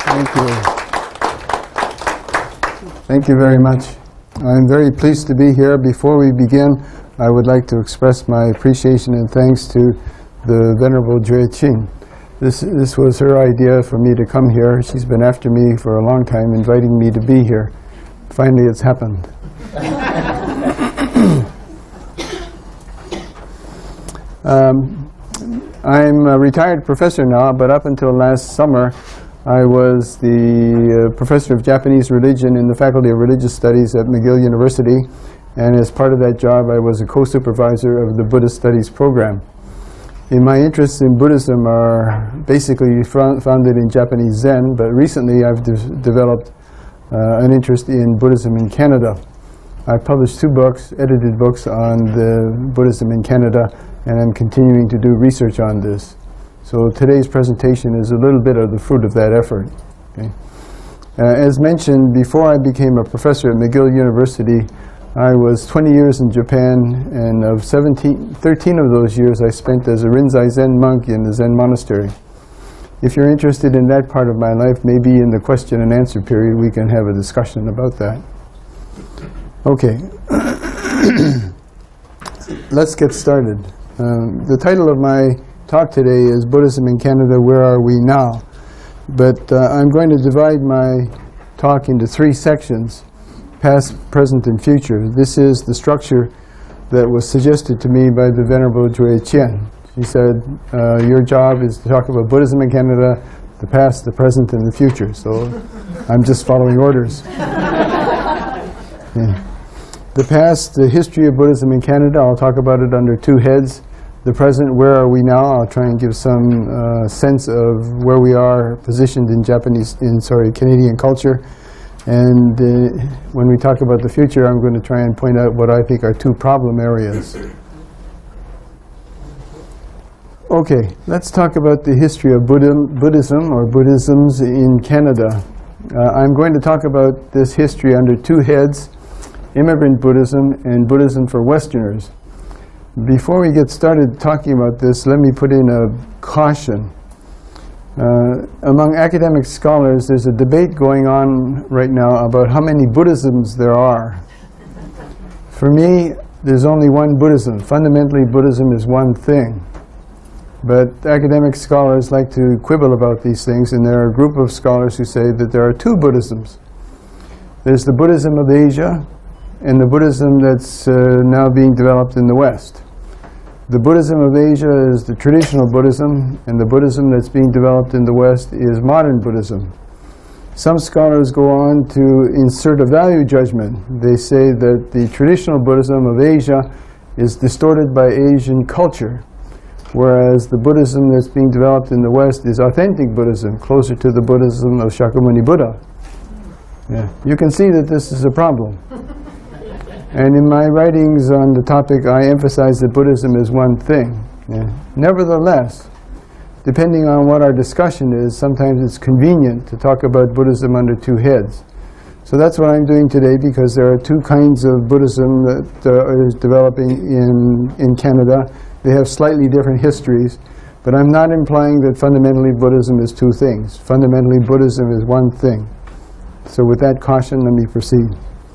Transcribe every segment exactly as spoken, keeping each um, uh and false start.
Thank you. Thank you very much. I'm very pleased to be here. Before we begin, I would like to express my appreciation and thanks to the Venerable Jue Qin. This, this was her idea for me to come here. She's been after me for a long time, inviting me to be here. Finally, it's happened. um, I'm a retired professor now, but up until last summer, I was the uh, professor of Japanese religion in the Faculty of Religious Studies at McGill University, and as part of that job, I was a co-supervisor of the Buddhist Studies program. In my interests in Buddhism are basically founded in Japanese Zen, but recently I've de developed uh, an interest in Buddhism in Canada. I've published two books, edited books on the Buddhism in Canada, and I'm continuing to do research on this. So today's presentation is a little bit of the fruit of that effort. Okay. Uh, as mentioned, before I became a professor at McGill University, I was twenty years in Japan, and of seventeen, thirteen of those years I spent as a Rinzai Zen monk in the Zen monastery. If you're interested in that part of my life, maybe in the question and answer period we can have a discussion about that. Okay, let's get started. Um, the title of my talk today is Buddhism in Canada, Where Are We Now? But uh, I'm going to divide my talk into three sections: past, present, and future. This is the structure that was suggested to me by the Venerable Jue Qin. She said, uh, your job is to talk about Buddhism in Canada, the past, the present, and the future. So I'm just following orders. Yeah. The past, the history of Buddhism in Canada, I'll talk about it under two heads. The present, where are we now? I'll try and give some uh, sense of where we are positioned in Japanese, in sorry, Canadian culture. And uh, when we talk about the future, I'm going to try and point out what I think are two problem areas. Okay, let's talk about the history of Buddhism or Buddhisms in Canada. Uh, I'm going to talk about this history under two heads: immigrant Buddhism and Buddhism for Westerners. Before we get started talking about this, let me put in a caution. Uh, among academic scholars, there's a debate going on right now about how many Buddhisms there are. For me, there's only one Buddhism. Fundamentally, Buddhism is one thing. But academic scholars like to quibble about these things, and there are a group of scholars who say that there are two Buddhisms. There's the Buddhism of Asia, and the Buddhism that's uh, now being developed in the West. The Buddhism of Asia is the traditional Buddhism, and the Buddhism that's being developed in the West is modern Buddhism. Some scholars go on to insert a value judgment. They say that the traditional Buddhism of Asia is distorted by Asian culture, whereas the Buddhism that's being developed in the West is authentic Buddhism, closer to the Buddhism of Shakyamuni Buddha. Yeah. You can see that this is a problem. And in my writings on the topic, I emphasize that Buddhism is one thing. Yeah. Nevertheless, depending on what our discussion is, sometimes it's convenient to talk about Buddhism under two heads. So that's what I'm doing today, because there are two kinds of Buddhism that uh, is developing in, in Canada. They have slightly different histories, but I'm not implying that fundamentally Buddhism is two things. Fundamentally, Buddhism is one thing. So with that caution, let me proceed.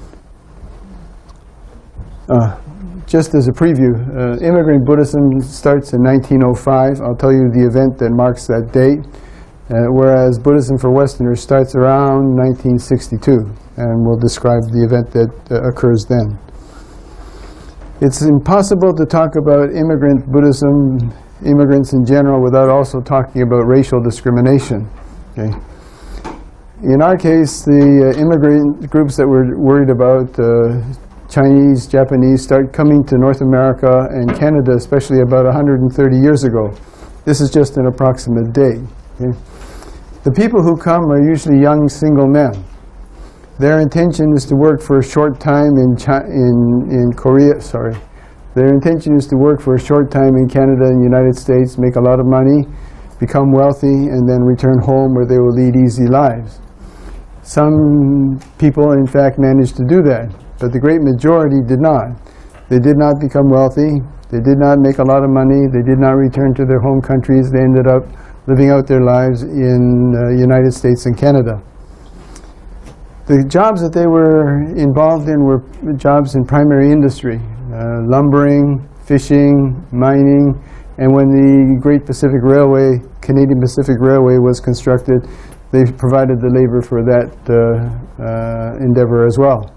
Uh, just as a preview, uh, immigrant Buddhism starts in nineteen oh five. I'll tell you the event that marks that date, uh, whereas Buddhism for Westerners starts around nineteen sixty-two, and we'll describe the event that uh, occurs then. It's impossible to talk about immigrant Buddhism, immigrants in general, without also talking about racial discrimination. Okay. In our case, the uh, immigrant groups that we're worried about, uh, Chinese, Japanese, start coming to North America and Canada, especially about one hundred thirty years ago. This is just an approximate date. Okay? The people who come are usually young single men. Their intention is to work for a short time in, China, in, in Korea, sorry. Their intention is to work for a short time in Canada and the United States, make a lot of money, become wealthy, and then return home where they will lead easy lives. Some people, in fact, managed to do that, but the great majority did not. They did not become wealthy. They did not make a lot of money. They did not return to their home countries. They ended up living out their lives in the uh, United States and Canada. The jobs that they were involved in were jobs in primary industry, uh, lumbering, fishing, mining, and when the Great Pacific Railway, Canadian Pacific Railway was constructed, they provided the labor for that uh, uh, endeavor as well.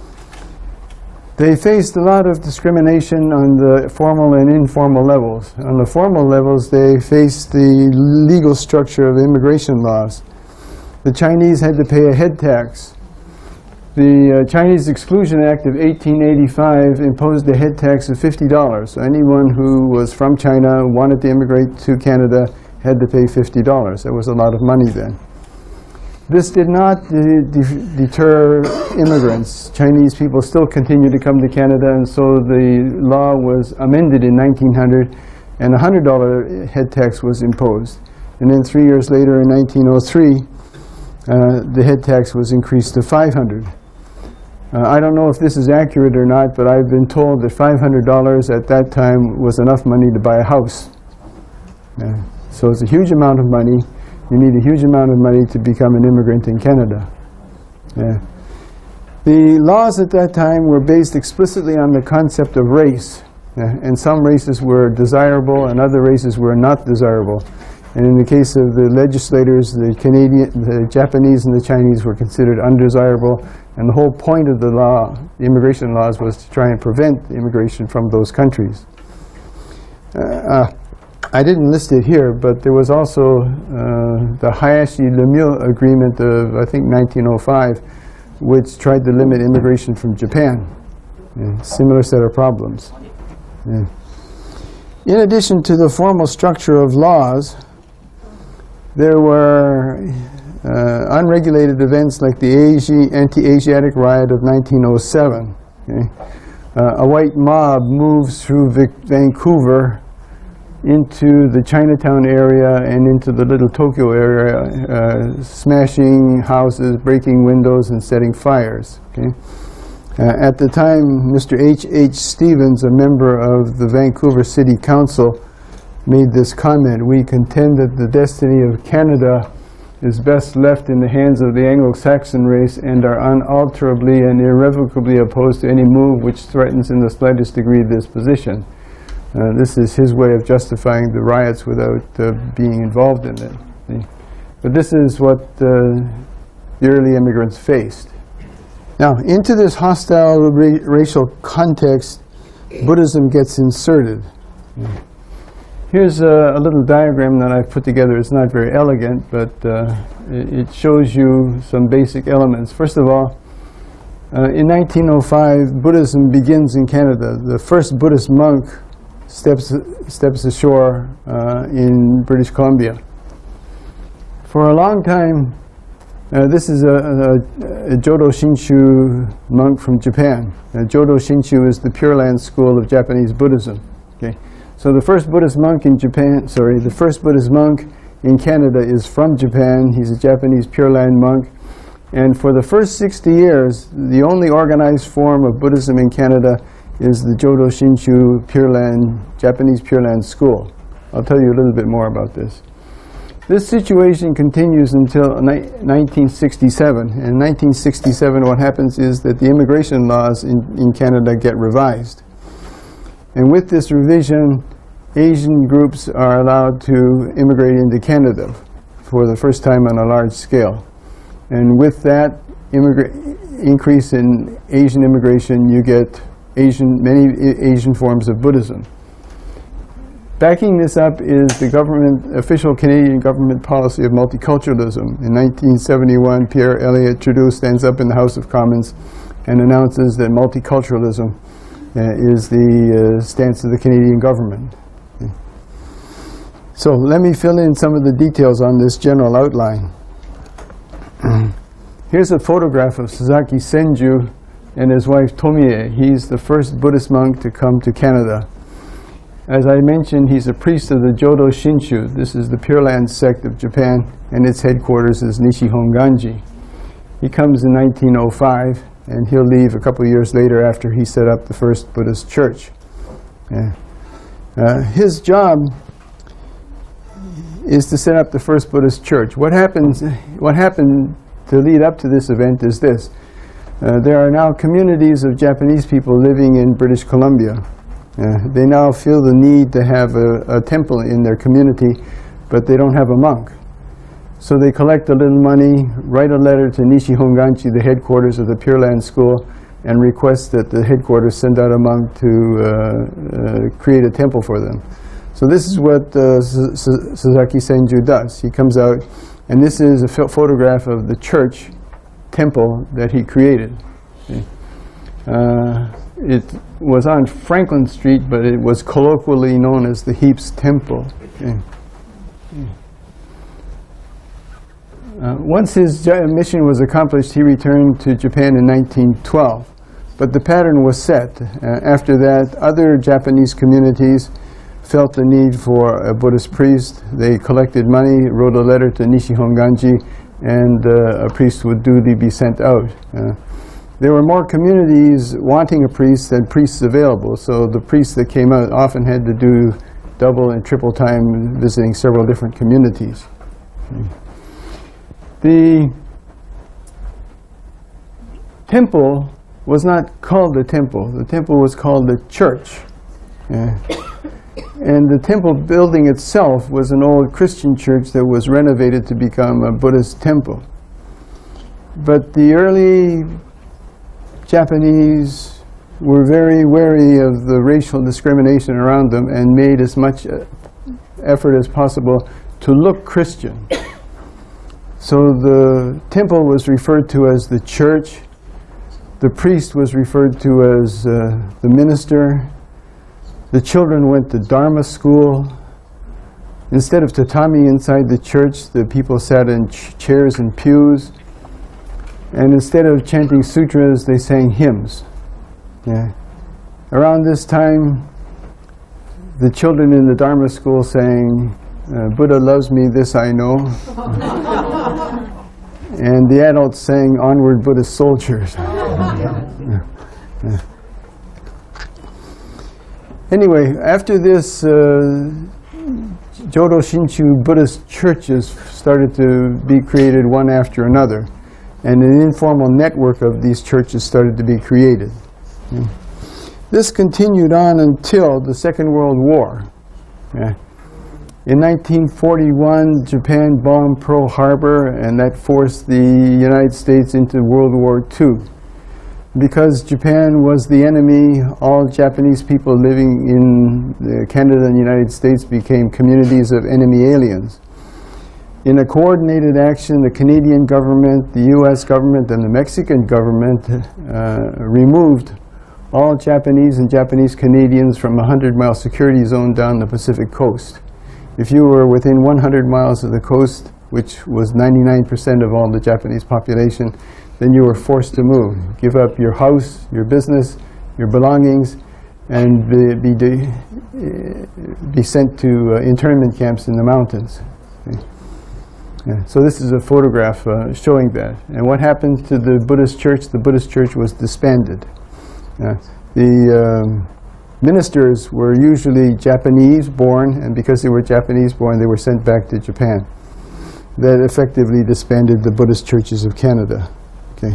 They faced a lot of discrimination on the formal and informal levels. On the formal levels, they faced the legal structure of immigration laws. The Chinese had to pay a head tax. The uh, Chinese Exclusion Act of eighteen eighty-five imposed a head tax of fifty dollars. So anyone who was from China, wanted to immigrate to Canada, had to pay fifty dollars. That was a lot of money then. This did not de de deter immigrants. Chinese people still continued to come to Canada, and so the law was amended in nineteen hundred, and a one hundred dollar head tax was imposed. And then three years later, in nineteen oh three, uh, the head tax was increased to five hundred dollars. Uh, I don't know if this is accurate or not, but I've been told that five hundred dollars at that time was enough money to buy a house. Uh, so it's a huge amount of money. You need a huge amount of money to become an immigrant in Canada. Yeah. The laws at that time were based explicitly on the concept of race. Yeah. And some races were desirable and other races were not desirable. And in the case of the legislators, the Canadian, the Japanese and the Chinese were considered undesirable. And the whole point of the law, the immigration laws, was to try and prevent immigration from those countries. Uh, uh, I didn't list it here, but there was also uh, the Hayashi-Lemieux Agreement of, I think, nineteen oh five, which tried to limit immigration from Japan. Yeah, similar set of problems. Yeah. In addition to the formal structure of laws, there were uh, unregulated events like the Asi- anti-Asiatic riot of nineteen oh seven. Okay? Uh, a white mob moves through Vic Vancouver into the Chinatown area and into the little Tokyo area, uh, smashing houses, breaking windows, and setting fires. Okay? Uh, at the time, Mister H H Stevens, a member of the Vancouver City Council, made this comment: "We contend that the destiny of Canada is best left in the hands of the Anglo-Saxon race and are unalterably and irrevocably opposed to any move which threatens in the slightest degree this position." Uh, this is his way of justifying the riots without uh, being involved in it. See? But this is what uh, the early immigrants faced. Now, into this hostile ra racial context, Buddhism gets inserted. Here's a, a little diagram that I've put together. It's not very elegant, but uh, it, it shows you some basic elements. First of all, uh, in nineteen oh five, Buddhism begins in Canada. The first Buddhist monk steps, steps ashore uh, in British Columbia. For a long time, uh, this is a, a, a Jodo Shinshu monk from Japan. Uh, Jodo Shinshu is the Pure Land school of Japanese Buddhism. Okay? So the first Buddhist monk in Japan, sorry, the first Buddhist monk in Canada is from Japan. He's a Japanese Pure Land monk. And for the first sixty years, the only organized form of Buddhism in Canada is the Jodo Shinshu Pure Land, Japanese Pure Land school. I'll tell you a little bit more about this. This situation continues until nineteen sixty-seven. In nineteen sixty-seven, what happens is that the immigration laws in, in Canada get revised. And with this revision, Asian groups are allowed to immigrate into Canada for the first time on a large scale. And with that increase in Asian immigration, you get Asian, many Asian forms of Buddhism. Backing this up is the government, official Canadian government policy of multiculturalism. In nineteen seventy-one, Pierre Elliott Trudeau stands up in the House of Commons and announces that multiculturalism uh, is the uh, stance of the Canadian government. Okay. So let me fill in some of the details on this general outline. Here's a photograph of Sasaki Senju and his wife Tomie. He's the first Buddhist monk to come to Canada. As I mentioned, he's a priest of the Jodo Shinshu. This is the Pure Land sect of Japan, and its headquarters is Nishihonganji. He comes in nineteen oh five, and he'll leave a couple of years later after he set up the first Buddhist church. Yeah. Uh, his job is to set up the first Buddhist church. What happens, what happened to lead up to this event is this. Uh, there are now communities of Japanese people living in British Columbia. Uh, they now feel the need to have a, a temple in their community, but they don't have a monk. So they collect a little money, write a letter to Nishi Honganji, the headquarters of the Pure Land School, and request that the headquarters send out a monk to uh, uh, create a temple for them. So this is what uh, Sasaki Senju does. He comes out, and this is a ph photograph of the church temple that he created. Okay. Uh, it was on Franklin Street, but it was colloquially known as the Heaps Temple. Okay. Uh, once his mission was accomplished, he returned to Japan in nineteen twelve. But the pattern was set. Uh, after that, other Japanese communities felt the need for a Buddhist priest. They collected money, wrote a letter to Nishi Honganji, and uh, a priest would duly be sent out. Uh, there were more communities wanting a priest than priests available, so the priests that came out often had to do double and triple time visiting several different communities. Okay. The temple was not called the temple. The temple was called the church. Yeah. And the temple building itself was an old Christian church that was renovated to become a Buddhist temple. But the early Japanese were very wary of the racial discrimination around them and made as much effort as possible to look Christian. So the temple was referred to as the church. The priest was referred to as uh, the minister. The children went to Dharma school. Instead of tatami inside the church, the people sat in ch chairs and pews. And instead of chanting sutras, they sang hymns. Yeah. Around this time, the children in the Dharma school sang, uh, Buddha loves me, this I know. And the adults sang, Onward Buddhist Soldiers. Yeah. Yeah. Anyway, after this, uh, Jodo Shinshu Buddhist churches started to be created one after another, and an informal network of these churches started to be created. Yeah. This continued on until the Second World War. Yeah. In nineteen forty-one, Japan bombed Pearl Harbor, and that forced the United States into World War Two. Because Japan was the enemy, all Japanese people living in Canada and the United States became communities of enemy aliens. In a coordinated action, the Canadian government, the U S government, and the Mexican government uh, removed all Japanese and Japanese Canadians from a hundred mile security zone down the Pacific coast. If you were within one hundred miles of the coast, which was ninety-nine percent of all the Japanese population, then you were forced to move. Give up your house, your business, your belongings, and be, be, be sent to uh, internment camps in the mountains. Okay. Yeah. So this is a photograph uh, showing that. And what happened to the Buddhist church? The Buddhist church was disbanded. Uh, the um, ministers were usually Japanese born, and because they were Japanese born, they were sent back to Japan. That effectively disbanded the Buddhist churches of Canada. Okay.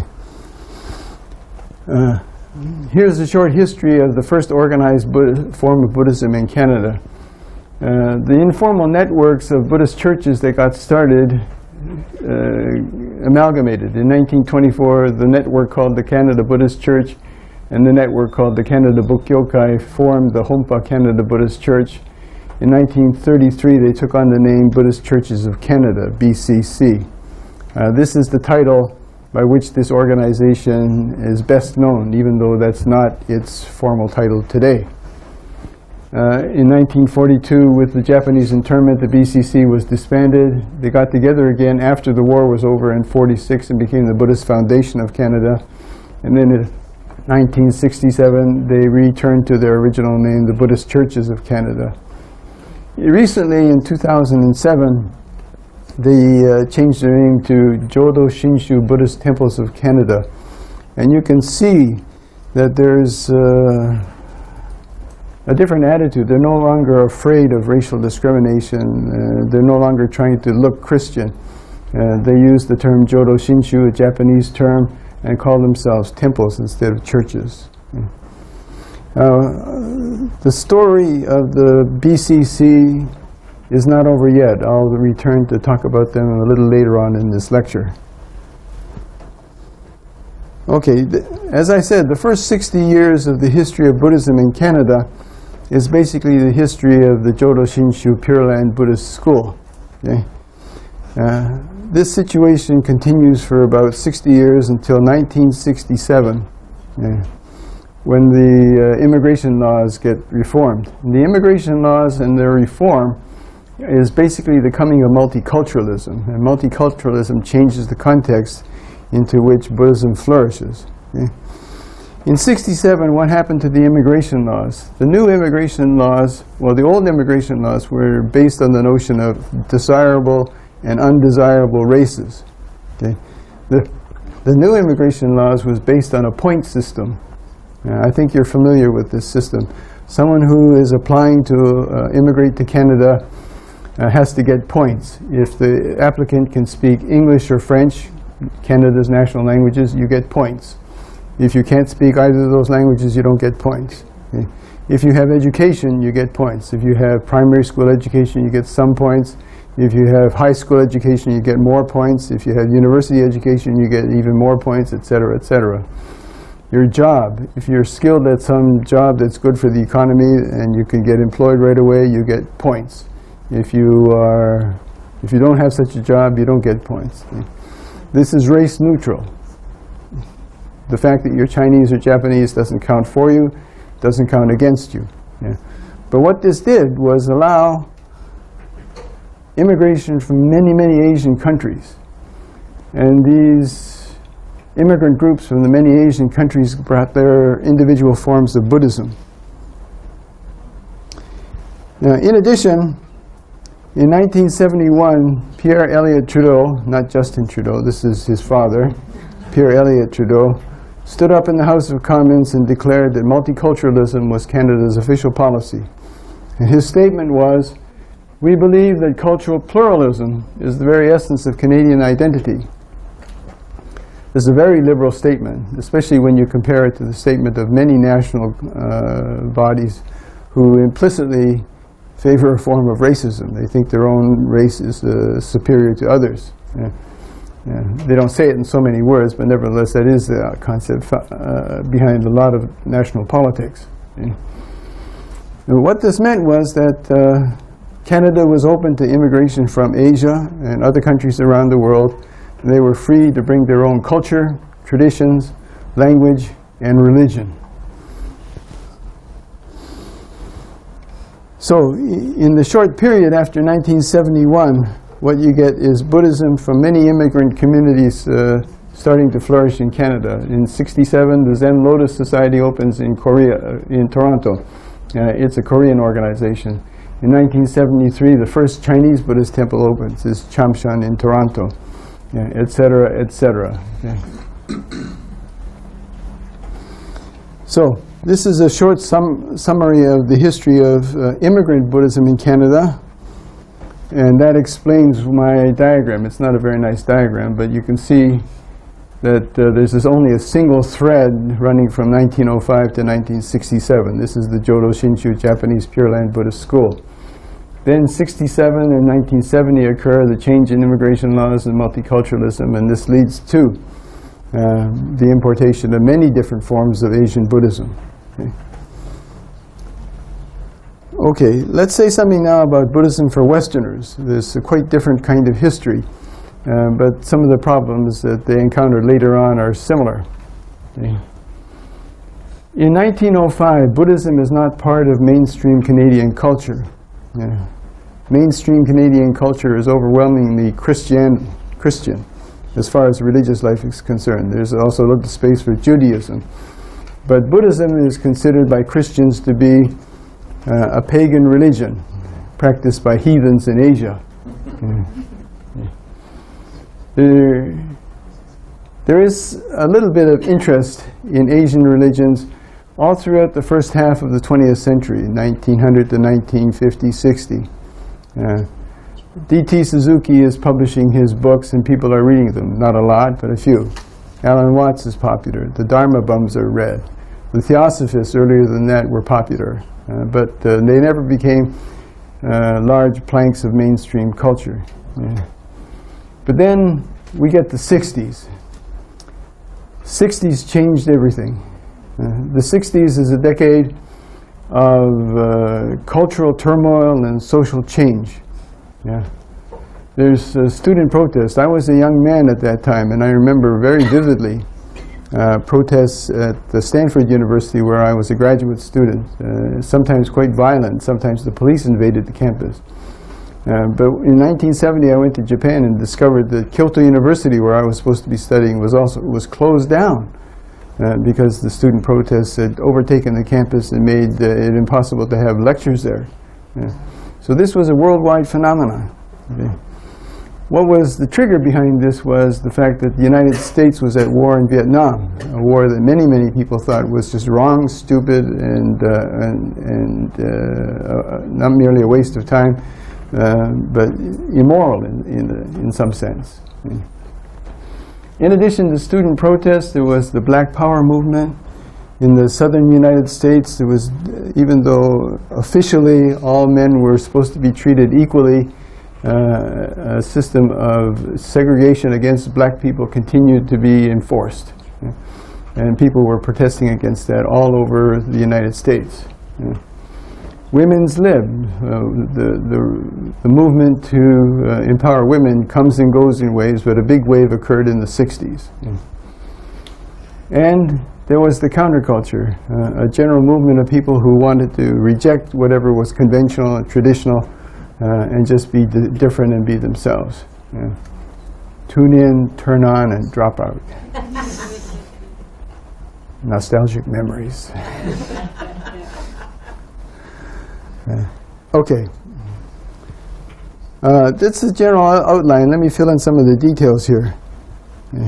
Uh, here's a short history of the first organized Buddha form of Buddhism in Canada. Uh, the informal networks of Buddhist churches that got started uh, amalgamated. In nineteen twenty-four, the network called the Canada Buddhist Church and the network called the Canada Bukkyokai formed the Hompa Canada Buddhist Church. In nineteen thirty-three, they took on the name Buddhist Churches of Canada, B C C. Uh, this is the title by which this organization is best known, even though that's not its formal title today. Uh, in nineteen forty-two, with the Japanese internment, the B C C was disbanded. They got together again after the war was over in forty-six and became the Buddhist Foundation of Canada. And then in nineteen sixty-seven, they returned to their original name, the Buddhist Churches of Canada. Recently, in two thousand seven, they uh, changed their name to Jodo Shinshu Buddhist Temples of Canada. And you can see that there's uh, a different attitude. They're no longer afraid of racial discrimination. Uh, they're no longer trying to look Christian. Uh, they use the term Jodo Shinshu, a Japanese term, and call themselves temples instead of churches. Uh, the story of the B C C is not over yet. I'll return to talk about them a little later on in this lecture. Okay, as I said, the first sixty years of the history of Buddhism in Canada is basically the history of the Jodo Shinshu Pure Land Buddhist School. Okay? Uh, this situation continues for about sixty years until nineteen sixty-seven. Okay, when the uh, immigration laws get reformed. And the immigration laws and their reform is basically the coming of multiculturalism. And multiculturalism changes the context into which Buddhism flourishes. Okay? In sixty-seven, what happened to the immigration laws? The new immigration laws, well, the old immigration laws were based on the notion of desirable and undesirable races. Okay? The, the new immigration laws was based on a point system. Uh, I think you're familiar with this system. Someone who is applying to uh, immigrate to Canada uh, has to get points. If the applicant can speak English or French, Canada's national languages, you get points. If you can't speak either of those languages, you don't get points. Okay? If you have education, you get points. If you have primary school education, you get some points. If you have high school education, you get more points. If you have university education, you get even more points, et cetera, et cetera. Your job, if you're skilled at some job that's good for the economy and you can get employed right away, you get points. If you are, if you don't have such a job, you don't get points. This is race neutral. The fact that you're Chinese or Japanese doesn't count for you, doesn't count against you. Yeah. But what this did was allow immigration from many, many Asian countries. And these immigrant groups from the many Asian countries brought their individual forms of Buddhism. Now, in addition, in nineteen seventy-one, Pierre Elliott Trudeau, not Justin Trudeau, this is his father, Pierre Elliott Trudeau, stood up in the House of Commons and declared that multiculturalism was Canada's official policy. And his statement was, "We believe that cultural pluralism is the very essence of Canadian identity." This is a very liberal statement, especially when you compare it to the statement of many national uh, bodies who implicitly favor a form of racism. They think their own race is uh, superior to others. Yeah. Yeah. They don't say it in so many words, but nevertheless that is the concept uh, behind a lot of national politics. Yeah. And what this meant was that uh, Canada was open to immigration from Asia and other countries around the world. They were free to bring their own culture, traditions, language, and religion. So in the short period after nineteen seventy-one, what you get is Buddhism from many immigrant communities uh, starting to flourish in Canada. In sixty-seven, the Zen Lotus Society opens in Korea, uh, in Toronto. Uh, it's a Korean organization. In nineteen seventy-three, the first Chinese Buddhist temple opens, is Chamshan in Toronto. Yeah, et cetera, et cetera. Okay. So this is a short sum summary of the history of uh, immigrant Buddhism in Canada, and that explains my diagram. It's not a very nice diagram, but you can see that uh, there's this only a single thread running from nineteen oh five to nineteen sixty-seven. This is the Jodo Shinshu Japanese Pure Land Buddhist School. Then sixty-seven and nineteen seventy occur, the change in immigration laws and multiculturalism, and this leads to uh, the importation of many different forms of Asian Buddhism. Okay. Okay, let's say something now about Buddhism for Westerners. There's a quite different kind of history, uh, but some of the problems that they encountered later on are similar. Okay. In nineteen oh five, Buddhism is not part of mainstream Canadian culture. Yeah. Mainstream Canadian culture is overwhelmingly Christian, Christian as far as religious life is concerned. There's also a little space for Judaism. But Buddhism is considered by Christians to be uh, a pagan religion practiced by heathens in Asia. Yeah. Yeah. There, there is a little bit of interest in Asian religions all throughout the first half of the twentieth century, nineteen hundred to nineteen fifty, sixty. Uh, D T Suzuki is publishing his books and people are reading them. Not a lot, but a few. Alan Watts is popular. The Dharma bums are read. The Theosophists earlier than that were popular, uh, but uh, they never became uh, large planks of mainstream culture. Yeah. But then we get the sixties. sixties changed everything. Uh, the sixties is a decade of uh, cultural turmoil and social change. Yeah. There's uh, student protest. I was a young man at that time, and I remember very vividly uh, protests at the Stanford University where I was a graduate student, uh, sometimes quite violent. Sometimes the police invaded the campus. Uh, but in nineteen seventy, I went to Japan and discovered that Kyoto University, where I was supposed to be studying, was also was closed down uh, because the student protests had overtaken the campus and made uh, it impossible to have lectures there. Yeah. So this was a worldwide phenomenon. Okay. What was the trigger behind this was the fact that the United States was at war in Vietnam, a war that many, many people thought was just wrong, stupid, and, uh, and, and uh, uh, not merely a waste of time, uh, but immoral in, in, the, in some sense. In addition to student protests, there was the Black Power movement. In the southern United States, there was, even though officially all men were supposed to be treated equally, Uh, a system of segregation against black people continued to be enforced. Yeah. And people were protesting against that all over the United States. Yeah. Women's lib, uh, the, the, the movement to uh, empower women comes and goes in waves, but a big wave occurred in the sixties. Yeah. And there was the counterculture, uh, a general movement of people who wanted to reject whatever was conventional and traditional, Uh, and just be d different and be themselves. Yeah. Tune in, turn on, and drop out. Nostalgic memories. Yeah. Okay. Uh, that's the general outline. Let me fill in some of the details here. Yeah.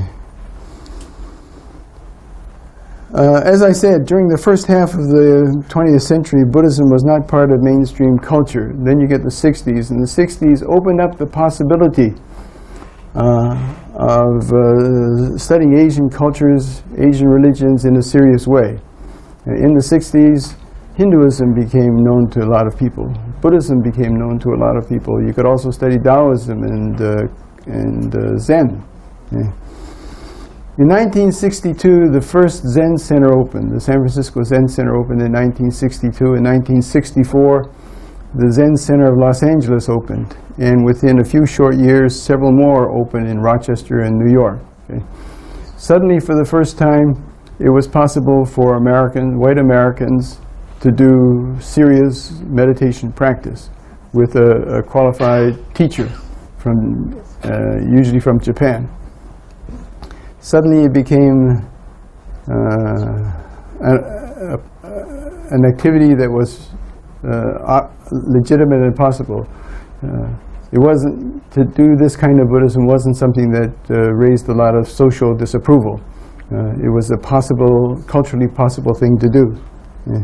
Uh, as I said, during the first half of the twentieth century, Buddhism was not part of mainstream culture. Then you get the sixties, and the sixties opened up the possibility uh, of uh, studying Asian cultures, Asian religions in a serious way. In the sixties, Hinduism became known to a lot of people. Buddhism became known to a lot of people. You could also study Taoism and, uh, and uh, Zen. Yeah. In nineteen sixty-two, the first Zen Center opened. The San Francisco Zen Center opened in nineteen sixty-two. In nineteen sixty-four, the Zen Center of Los Angeles opened. And within a few short years, several more opened in Rochester and New York. Okay. Suddenly, for the first time, it was possible for Americans, white Americans, to do serious meditation practice with a, a qualified teacher, from, uh, usually from Japan. Suddenly it became uh, a, a, an activity that was uh, legitimate and possible. Uh, it wasn't, to do this kind of Buddhism wasn't something that uh, raised a lot of social disapproval. Uh, it was a possible, culturally possible thing to do. Yeah.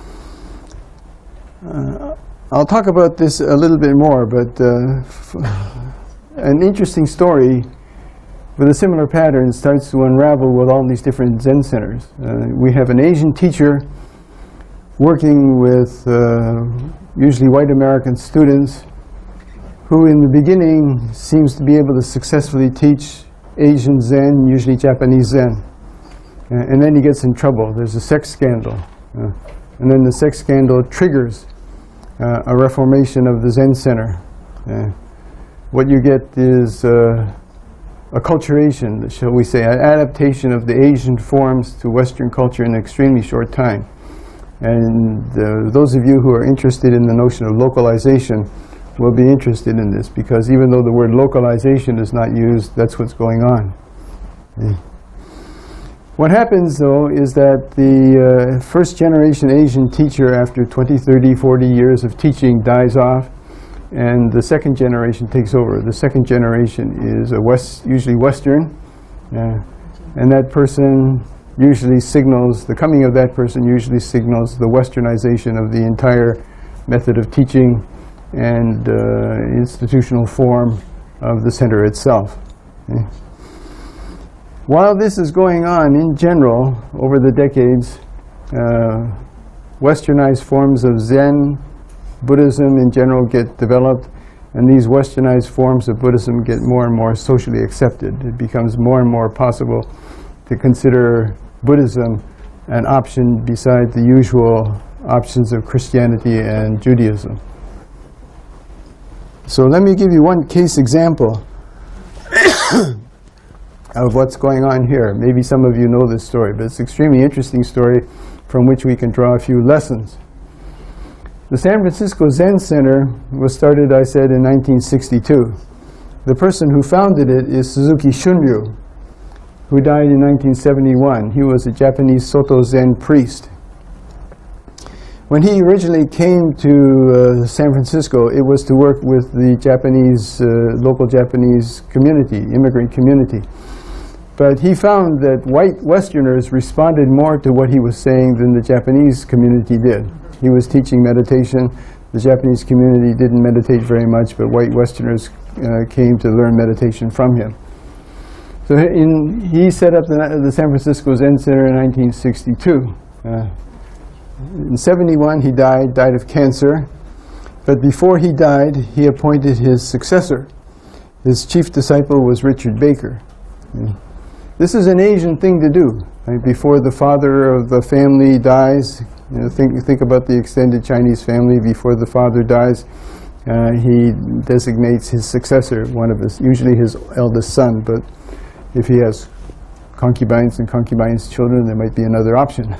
Uh, I'll talk about this a little bit more, but uh, f an interesting story with a similar pattern starts to unravel with all these different Zen centers. Uh, we have an Asian teacher working with uh, usually white American students who in the beginning seems to be able to successfully teach Asian Zen, usually Japanese Zen. Uh, and then he gets in trouble. There's a sex scandal. Uh, and then the sex scandal triggers uh, a reformation of the Zen Center. Uh, what you get is uh, acculturation, shall we say, an adaptation of the Asian forms to Western culture in an extremely short time. And uh, those of you who are interested in the notion of localization will be interested in this, because even though the word localization is not used, that's what's going on. Okay. What happens, though, is that the uh, first generation Asian teacher, after twenty, thirty, forty years of teaching, dies off, and the second generation takes over. The second generation is a West, usually Western, uh, and that person usually signals, the coming of that person usually signals the westernization of the entire method of teaching and uh, institutional form of the center itself. Okay. While this is going on in general over the decades, uh, westernized forms of Zen, Buddhism in general get developed, and these westernized forms of Buddhism get more and more socially accepted. It becomes more and more possible to consider Buddhism an option beside the usual options of Christianity and Judaism. So let me give you one case example of what's going on here. Maybe some of you know this story, but it's an extremely interesting story from which we can draw a few lessons. The San Francisco Zen Center was started, I said, in nineteen sixty-two. The person who founded it is Suzuki Shunryu, who died in nineteen seventy-one. He was a Japanese Soto Zen priest. When he originally came to uh, San Francisco, it was to work with the Japanese, uh, local Japanese community, immigrant community. But he found that white Westerners responded more to what he was saying than the Japanese community did. He was teaching meditation. The Japanese community didn't meditate very much, but white Westerners uh, came to learn meditation from him. So in, he set up the, the San Francisco Zen Center in nineteen sixty-two. Uh, in seventy-one, he died, died of cancer. But before he died, he appointed his successor. His chief disciple was Richard Baker. Yeah. This is an Asian thing to do. Right? Before the father of the family dies, you know, think, think about the extended Chinese family. Before the father dies, uh, he designates his successor, one of his, usually his eldest son. But if he has concubines and concubines' children, there might be another option.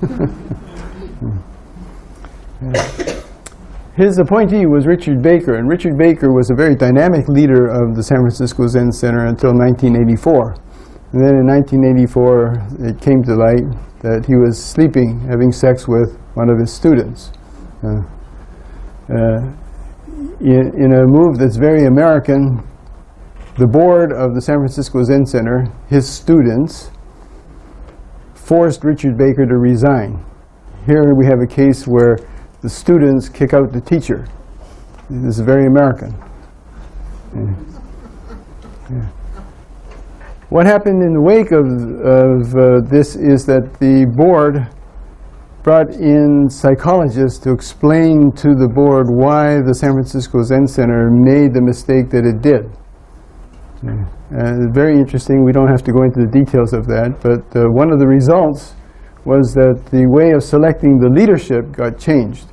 Yeah. His appointee was Richard Baker, and Richard Baker was a very dynamic leader of the San Francisco Zen Center until nineteen eighty-four. And then in nineteen eighty-four, it came to light that he was sleeping, having sex with one of his students. Uh, uh, in, in a move that's very American, the board of the San Francisco Zen Center, his students, forced Richard Baker to resign. Here we have a case where the students kick out the teacher. This is very American. Yeah. Yeah. What happened in the wake of, of uh, this is that the board brought in psychologists to explain to the board why the San Francisco Zen Center made the mistake that it did. Yeah. Uh, very interesting. We don't have to go into the details of that, but uh, one of the results was that the way of selecting the leadership got changed.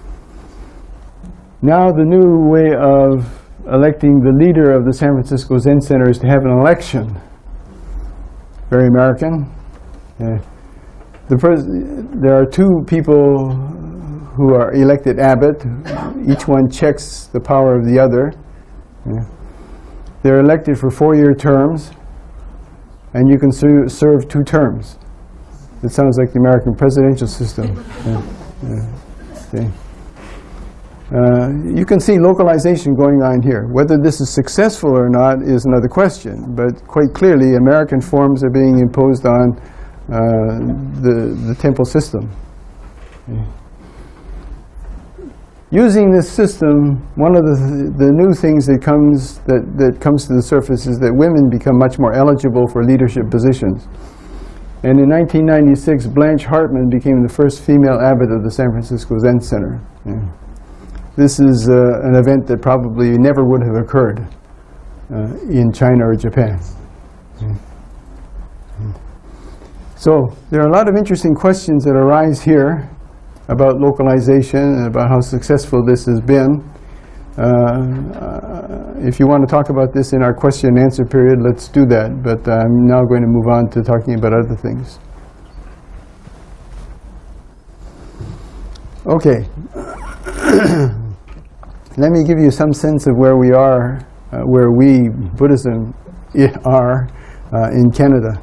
Now the new way of electing the leader of the San Francisco Zen Center is to have an election. Very American. Uh, the pres there are two people who are elected abbot. Each one checks the power of the other. Uh, they're elected for four-year terms, and you can ser serve two terms. It sounds like the American presidential system. Yeah. Yeah. Okay. Uh, you can see localization going on here. Whether this is successful or not is another question, but quite clearly American forms are being imposed on uh, the, the temple system. Okay. Using this system, one of the, th the new things that comes, that, that comes to the surface is that women become much more eligible for leadership positions. And in nineteen ninety-six, Blanche Hartman became the first female abbot of the San Francisco Zen Center. Yeah. This is uh, an event that probably never would have occurred uh, in China or Japan. Yeah. Yeah. So there are a lot of interesting questions that arise here about localization and about how successful this has been. Uh, uh, if you want to talk about this in our question and answer period, let's do that. But I'm now going to move on to talking about other things. Okay. Let me give you some sense of where we are, uh, where we, Buddhism, are uh, in Canada.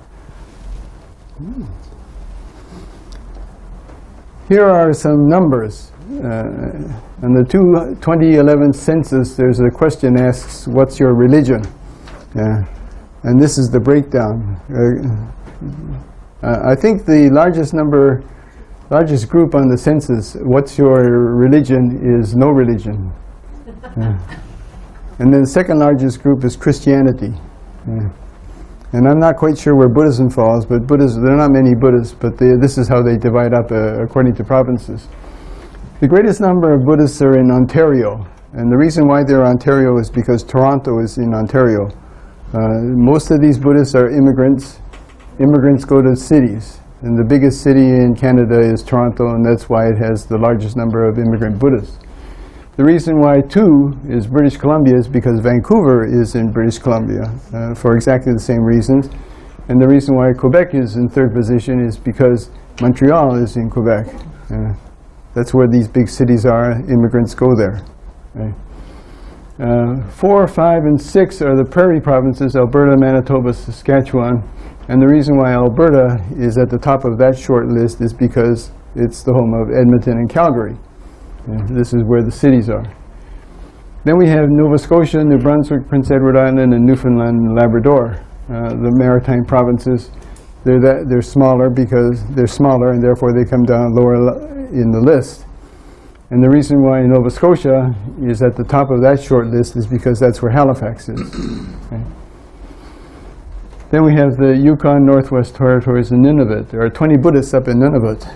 Here are some numbers. Uh, in the two, twenty eleven census, there's a question asks, what's your religion? Yeah. And this is the breakdown. Uh, Uh, I think the largest number, largest group on the census, what's your religion, is no religion. Yeah. And then the second largest group is Christianity. Yeah. And I'm not quite sure where Buddhism falls, but Buddhism, there are not many Buddhists, but they, this is how they divide up uh, according to provinces. The greatest number of Buddhists are in Ontario, and the reason why they're Ontario is because Toronto is in Ontario. Uh, most of these Buddhists are immigrants. Immigrants go to cities, and the biggest city in Canada is Toronto, and that's why it has the largest number of immigrant Buddhists. The reason why, too, is British Columbia is because Vancouver is in British Columbia uh, for exactly the same reasons. And the reason why Quebec is in third position is because Montreal is in Quebec. Uh, that's where these big cities are. Immigrants go there. Right? Uh, four, five, and six are the prairie provinces, Alberta, Manitoba, Saskatchewan. And the reason why Alberta is at the top of that short list is because it's the home of Edmonton and Calgary. And this is where the cities are. Then we have Nova Scotia, New Brunswick, Prince Edward Island, and Newfoundland and Labrador. Uh, the maritime provinces, they're, that, they're smaller because they're smaller, and therefore they come down lower in the list. And the reason why Nova Scotia is at the top of that short list is because that's where Halifax is. Okay. Then we have the Yukon, Northwest Territories, and Nunavut. There are twenty Buddhists up in Nunavut.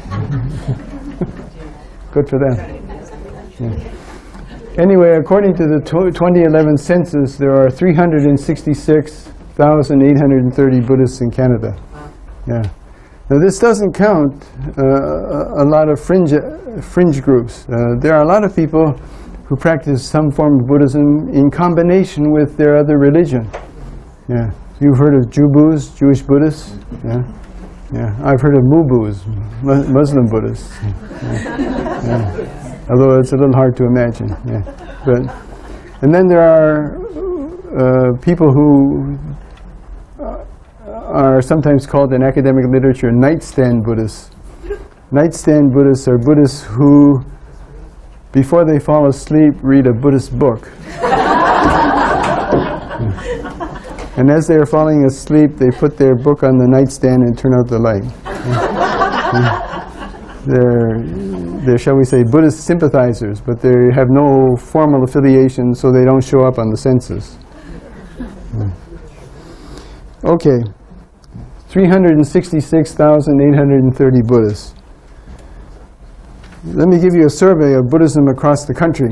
Good for them. Yeah. Anyway, according to the twenty eleven census, there are three hundred sixty-six thousand eight hundred thirty Buddhists in Canada. Yeah. Now this doesn't count uh, a lot of fringe, fringe groups. Uh, there are a lot of people who practice some form of Buddhism in combination with their other religion. Yeah. You've heard of Jubus, Jewish Buddhists? Yeah. Yeah. I've heard of Mubus, Muslim Buddhists. Yeah. Yeah. Although it's a little hard to imagine. Yeah. But, and then there are uh, people who uh, are sometimes called in academic literature nightstand Buddhists. Nightstand Buddhists are Buddhists who, before they fall asleep, read a Buddhist book. And as they are falling asleep, they put their book on the nightstand and turn out the light. They're, they're, shall we say, Buddhist sympathizers, but they have no formal affiliation, so they don't show up on the census. Okay, three hundred sixty-six thousand eight hundred thirty Buddhists. Let me give you a survey of Buddhism across the country.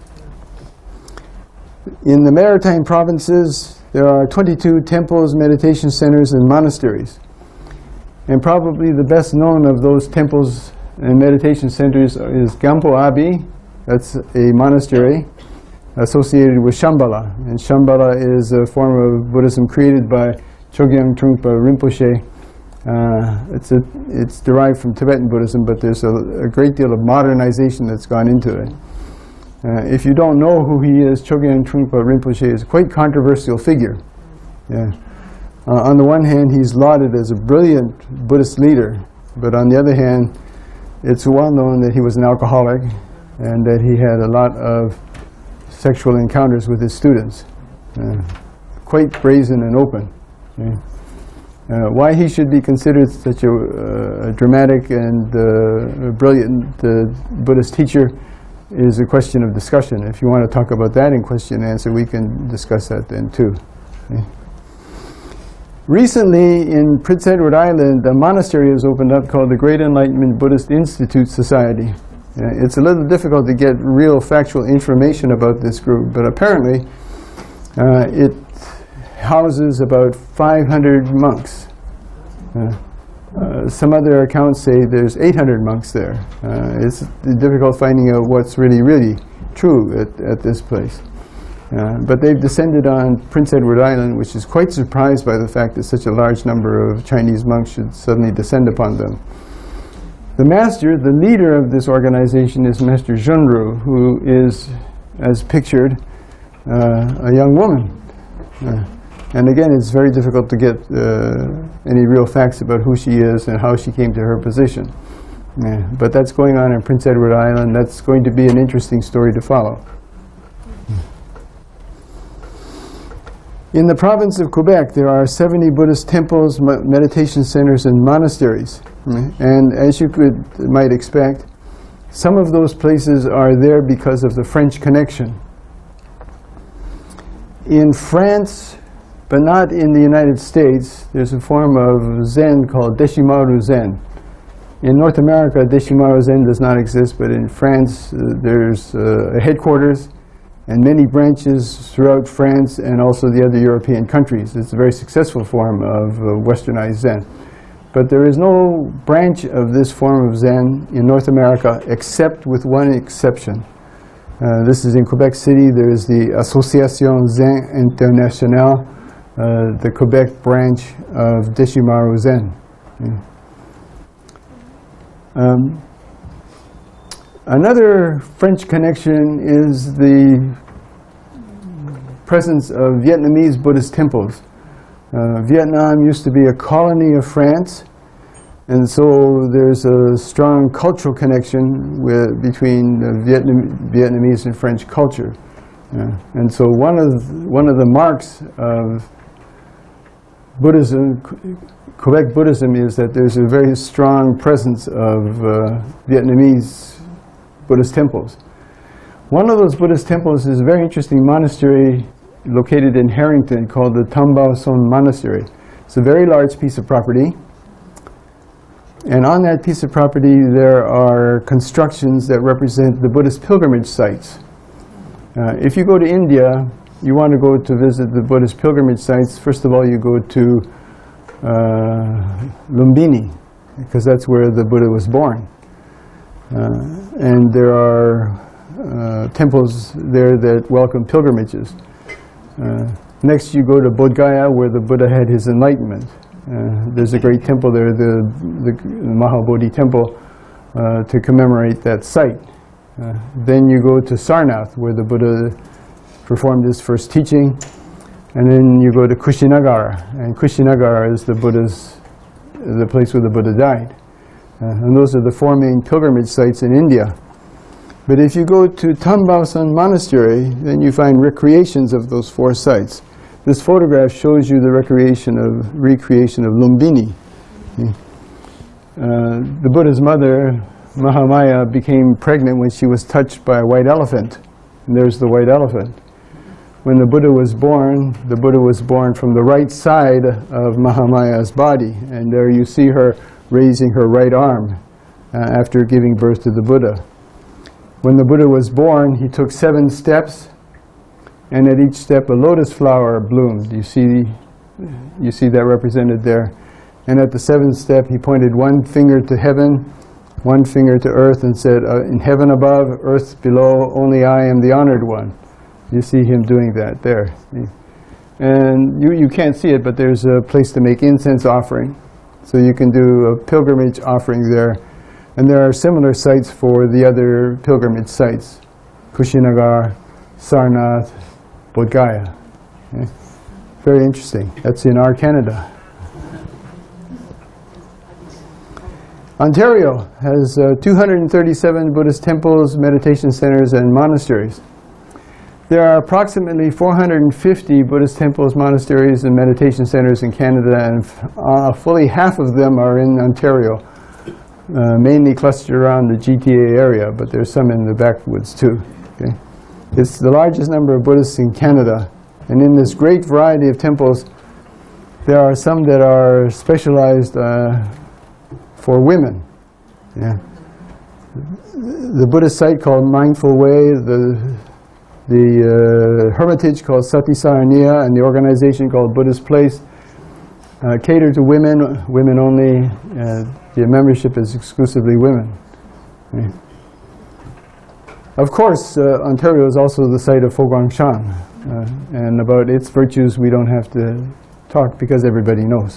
In the maritime provinces, there are twenty-two temples, meditation centers, and monasteries. And probably the best known of those temples and meditation centers is Gampo Abi. That's a monastery associated with Shambhala. And Shambhala is a form of Buddhism created by Chogyam Trungpa Rinpoche. Uh, it's, a, it's derived from Tibetan Buddhism, but there's a, a great deal of modernization that's gone into it. Uh, if you don't know who he is, Chogyam Trungpa Rinpoche is a quite controversial figure. Yeah. Uh, on the one hand, he's lauded as a brilliant Buddhist leader, but on the other hand, it's well known that he was an alcoholic and that he had a lot of sexual encounters with his students. Uh, quite brazen and open. Yeah. Uh, why he should be considered such a, uh, a dramatic and uh, brilliant uh, Buddhist teacher is a question of discussion. If you want to talk about that in question and answer, we can discuss that then too. Okay. Recently in Prince Edward Island, a monastery has opened up called the Great Enlightenment Buddhist Institute Society. Uh, it's a little difficult to get real factual information about this group, but apparently uh, it houses about five hundred monks. Uh, Uh, some other accounts say there's eight hundred monks there. Uh, it's difficult finding out what's really, really true at, at this place. Uh, but they've descended on Prince Edward Island, which is quite surprised by the fact that such a large number of Chinese monks should suddenly descend upon them. The master, the leader of this organization, is Master Zhunru, who is, as pictured, uh, a young woman. Uh, And again, it's very difficult to get uh, any real facts about who she is and how she came to her position. Yeah. But that's going on in Prince Edward Island. That's going to be an interesting story to follow. In the province of Quebec, there are seventy Buddhist temples, meditation centers, and monasteries. And as you could, might expect, some of those places are there because of the French connection. In France, but not in the United States, there's a form of Zen called Deshimaru Zen. In North America, Deshimaru Zen does not exist, but in France, uh, there's uh, a headquarters and many branches throughout France and also the other European countries. It's a very successful form of uh, westernized Zen. But there is no branch of this form of Zen in North America except with one exception. Uh, this is in Quebec City. There is the Association Zen Internationale, uh, the Quebec branch of Deshimaru Zen. Yeah. Um, Another French connection is the presence of Vietnamese Buddhist temples. Uh, Vietnam used to be a colony of France, and so there's a strong cultural connection with, between the Vietnam, Vietnamese and French culture. Uh, and so one of, one of the marks of Buddhism, Quebec Buddhism, is that there's a very strong presence of uh, Vietnamese Buddhist temples. One of those Buddhist temples is a very interesting monastery located in Harrington called the Tam Bao Son Monastery. It's a very large piece of property, and on that piece of property there are constructions that represent the Buddhist pilgrimage sites. Uh, if you go to India, you want to go to visit the Buddhist pilgrimage sites, first of all you go to uh, Lumbini, because that's where the Buddha was born. Uh, and there are uh, temples there that welcome pilgrimages. Uh, next you go to Bodh Gaya, where the Buddha had his enlightenment. Uh, there's a great temple there, the, the Mahabodhi temple, uh, to commemorate that site. Uh, then you go to Sarnath, where the Buddha performed his first teaching. And then you go to Kushinagara, and Kushinagara is the Buddha's, the place where the Buddha died. Uh, and those are the four main pilgrimage sites in India. But if you go to Tam Bao Son Monastery, then you find recreations of those four sites. This photograph shows you the recreation of, recreation of Lumbini. Uh, the Buddha's mother, Mahamaya, became pregnant when she was touched by a white elephant. And there's the white elephant. When the Buddha was born, the Buddha was born from the right side of Mahamaya's body. And there you see her raising her right arm uh, after giving birth to the Buddha. When the Buddha was born, he took seven steps, and at each step a lotus flower bloomed. You see, you see that represented there. And at the seventh step, he pointed one finger to heaven, one finger to earth, and said, uh, in heaven above, earth below, only I am the honored one. You see him doing that there. And you, you can't see it, but there's a place to make incense offering. So you can do a pilgrimage offering there. And there are similar sites for the other pilgrimage sites. Kushinagar, Sarnath, Bodh Gaya. Okay. Very interesting. That's in our Canada. Ontario has uh, two hundred thirty-seven Buddhist temples, meditation centers, and monasteries. There are approximately four hundred fifty Buddhist temples, monasteries, and meditation centers in Canada, and uh, fully half of them are in Ontario, uh, mainly clustered around the G T A area, but there's some in the backwoods too. Okay? It's the largest number of Buddhists in Canada, and in this great variety of temples, there are some that are specialized uh, for women. Yeah. The Buddhist site called Mindful Way, the The uh, hermitage called Satisaraniya, and the organization called Buddhist Place uh, cater to women, women only. Uh, the membership is exclusively women. Okay. Of course, uh, Ontario is also the site of Fo Guangshan, uh, and about its virtues we don't have to talk because everybody knows.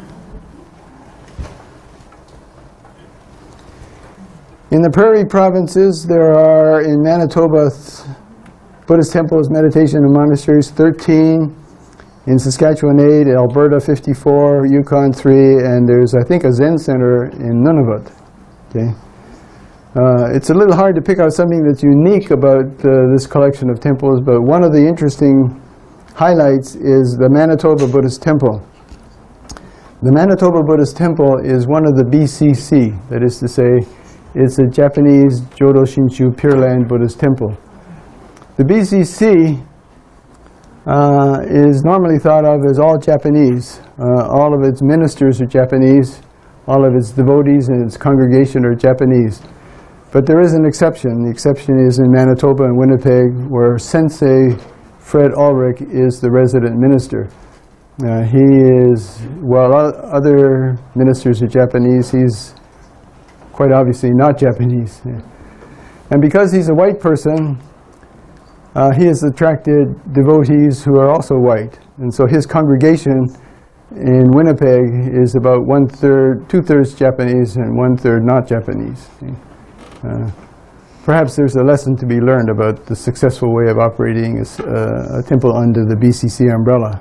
In the prairie provinces, there are in Manitoba Buddhist temples, meditation, and monasteries, thirteen. In Saskatchewan, eight. Alberta, fifty-four. Yukon, three. And there's, I think, a Zen center in Nunavut. Okay. Uh, it's a little hard to pick out something that's unique about uh, this collection of temples, but one of the interesting highlights is the Manitoba Buddhist Temple. The Manitoba Buddhist Temple is one of the B C C, that is to say, it's a Japanese Jodo Shinshu Pure Land Buddhist Temple. The B C C uh, is normally thought of as all Japanese. Uh, all of its ministers are Japanese, all of its devotees and its congregation are Japanese. But there is an exception. The exception is in Manitoba and Winnipeg, where Sensei Fred Ulrich is the resident minister. Uh, he is, while other ministers are Japanese, he's quite obviously not Japanese. And because he's a white person, uh, he has attracted devotees who are also white. And so his congregation in Winnipeg is about one-third, two-thirds Japanese and one-third not Japanese. Uh, perhaps there's a lesson to be learned about the successful way of operating a, uh, a temple under the B C C umbrella.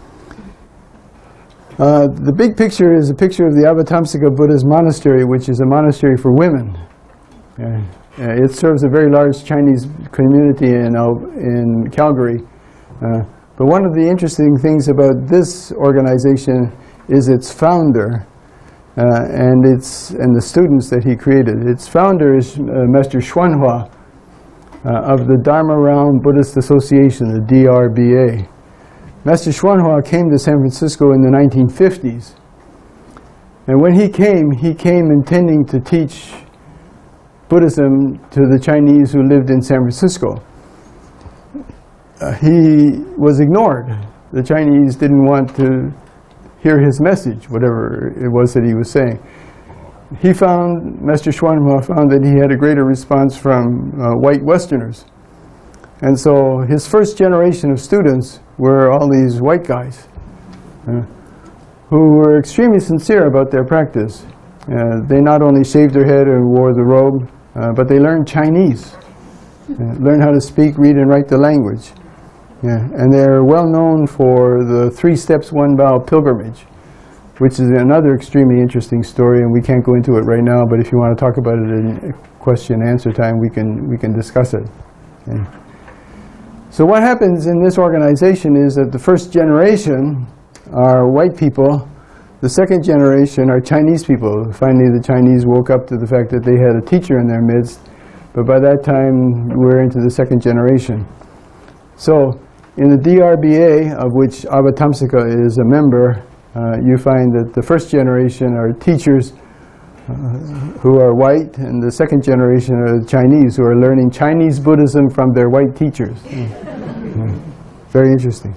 Uh, the big picture is a picture of the Avatamsaka Buddhist monastery, which is a monastery for women. Uh, uh, it serves a very large Chinese community in, uh, in Calgary. Uh, but one of the interesting things about this organization is its founder uh, and, its, and the students that he created. Its founder is uh, Master Xuanhua uh, of the Dharma Realm Buddhist Association, the D R B A. Master Xuanhua came to San Francisco in the nineteen fifties. And when he came, he came intending to teach Buddhism to the Chinese who lived in San Francisco. Uh, he was ignored. The Chinese didn't want to hear his message, whatever it was that he was saying. He found, Master Xuanhua found that he had a greater response from uh, white Westerners. And so his first generation of students were all these white guys uh, who were extremely sincere about their practice. Uh, they not only shaved their head and wore the robe, uh, but they learned Chinese, uh, learned how to speak, read, and write the language. Yeah. And they're well known for the three steps, one bow pilgrimage, which is another extremely interesting story, and we can't go into it right now, but if you want to talk about it in question and answer time, we can, we can discuss it. Okay. So what happens in this organization is that the first generation are white people, the second generation are Chinese people. Finally, the Chinese woke up to the fact that they had a teacher in their midst, but by that time, we're into the second generation. So, in the D R B A, of which Avatamsaka is a member, uh, you find that the first generation are teachers uh, who are white, and the second generation are the Chinese who are learning Chinese Buddhism from their white teachers. Mm. Mm. Very interesting.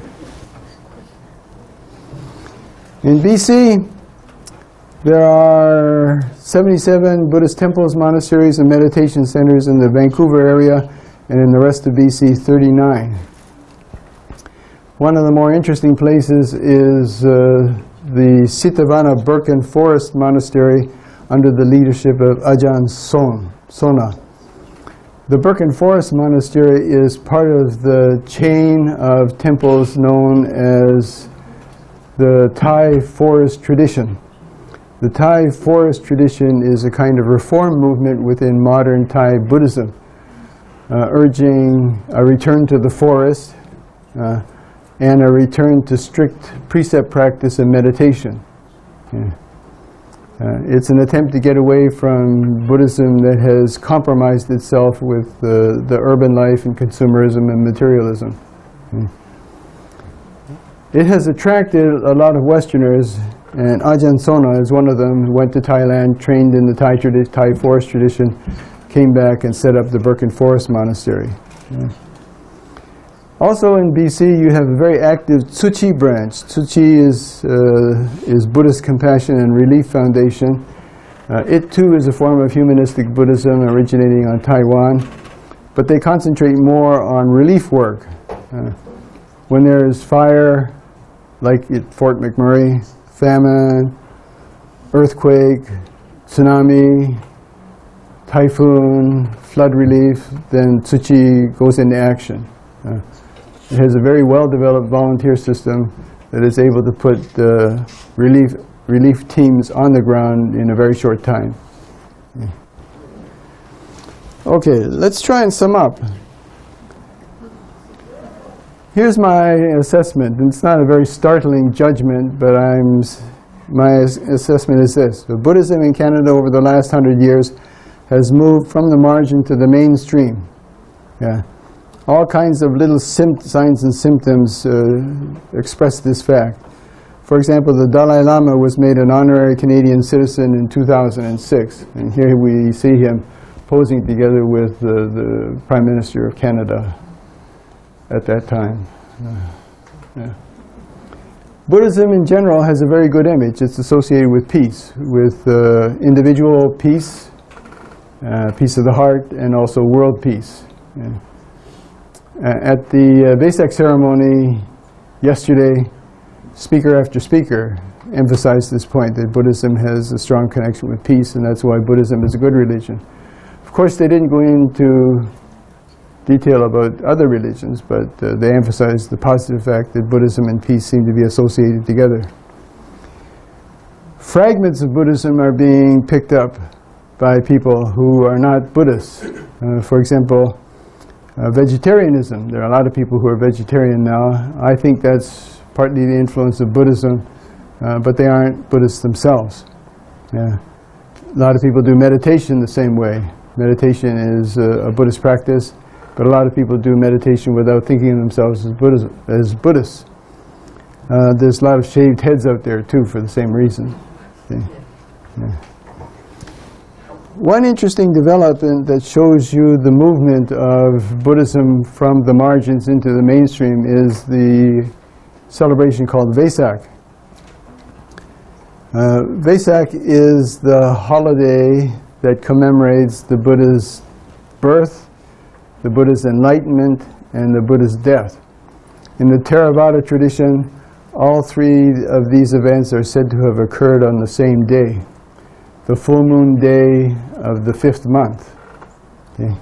In B C, there are seventy-seven Buddhist temples, monasteries, and meditation centers in the Vancouver area, and in the rest of B C, thirty-nine. One of the more interesting places is uh, the Sitavana Birken Forest Monastery under the leadership of Ajahn Son, Sona. The Birken Forest Monastery is part of the chain of temples known as the Thai forest tradition. The Thai forest tradition is a kind of reform movement within modern Thai Buddhism, uh, urging a return to the forest uh, and a return to strict precept practice and meditation. Yeah. Uh, it's an attempt to get away from Buddhism that has compromised itself with uh, the urban life and consumerism and materialism. Yeah. It has attracted a lot of Westerners, and Ajahn Sona is one of them, who went to Thailand, trained in the Thai, tradi Thai forest tradition, came back and set up the Birken Forest Monastery. Yeah. Also in B C, you have a very active Tsuchi branch. Tsuchi is, uh, is Buddhist Compassion and Relief Foundation. Uh, it too is a form of humanistic Buddhism originating on Taiwan, but they concentrate more on relief work. Uh, when there is fire, like at Fort McMurray, famine, earthquake, tsunami, typhoon, flood relief, then Tsuchi goes into action. Uh, it has a very well-developed volunteer system that is able to put uh, relief, relief teams on the ground in a very short time. Yeah. Okay, let's try and sum up. here's my assessment. It's not a very startling judgment, but I'm, my assessment is this. So Buddhism in Canada over the last hundred years has moved from the margin to the mainstream. Yeah. All kinds of little signs and symptoms uh, express this fact. For example, the Dalai Lama was made an honorary Canadian citizen in two thousand six, and here we see him posing together with uh, the Prime Minister of Canada at that time. Uh, yeah. Buddhism in general has a very good image. It's associated with peace, with uh, individual peace, uh, peace of the heart, and also world peace. Yeah. At the uh, Vesak ceremony yesterday, speaker after speaker emphasized this point, that Buddhism has a strong connection with peace, and that's why Buddhism is a good religion. Of course, they didn't go into detail about other religions, but uh, they emphasized the positive fact that Buddhism and peace seem to be associated together. Fragments of Buddhism are being picked up by people who are not Buddhists. Uh, for example, uh, vegetarianism. There are a lot of people who are vegetarian now. I think that's partly the influence of Buddhism, uh, but they aren't Buddhists themselves. Yeah. A lot of people do meditation the same way. Meditation is uh, a Buddhist practice, but a lot of people do meditation without thinking of themselves as, Buddhist, as Buddhists. Uh, there's a lot of shaved heads out there too for the same reason. Okay. Yeah. One interesting development that shows you the movement of Buddhism from the margins into the mainstream is the celebration called Vesak. Uh, Vesak is the holiday that commemorates the Buddha's birth, the Buddha's enlightenment, and the Buddha's death. In the Theravada tradition, all three of these events are said to have occurred on the same day, the full moon day of the fifth month. Okay.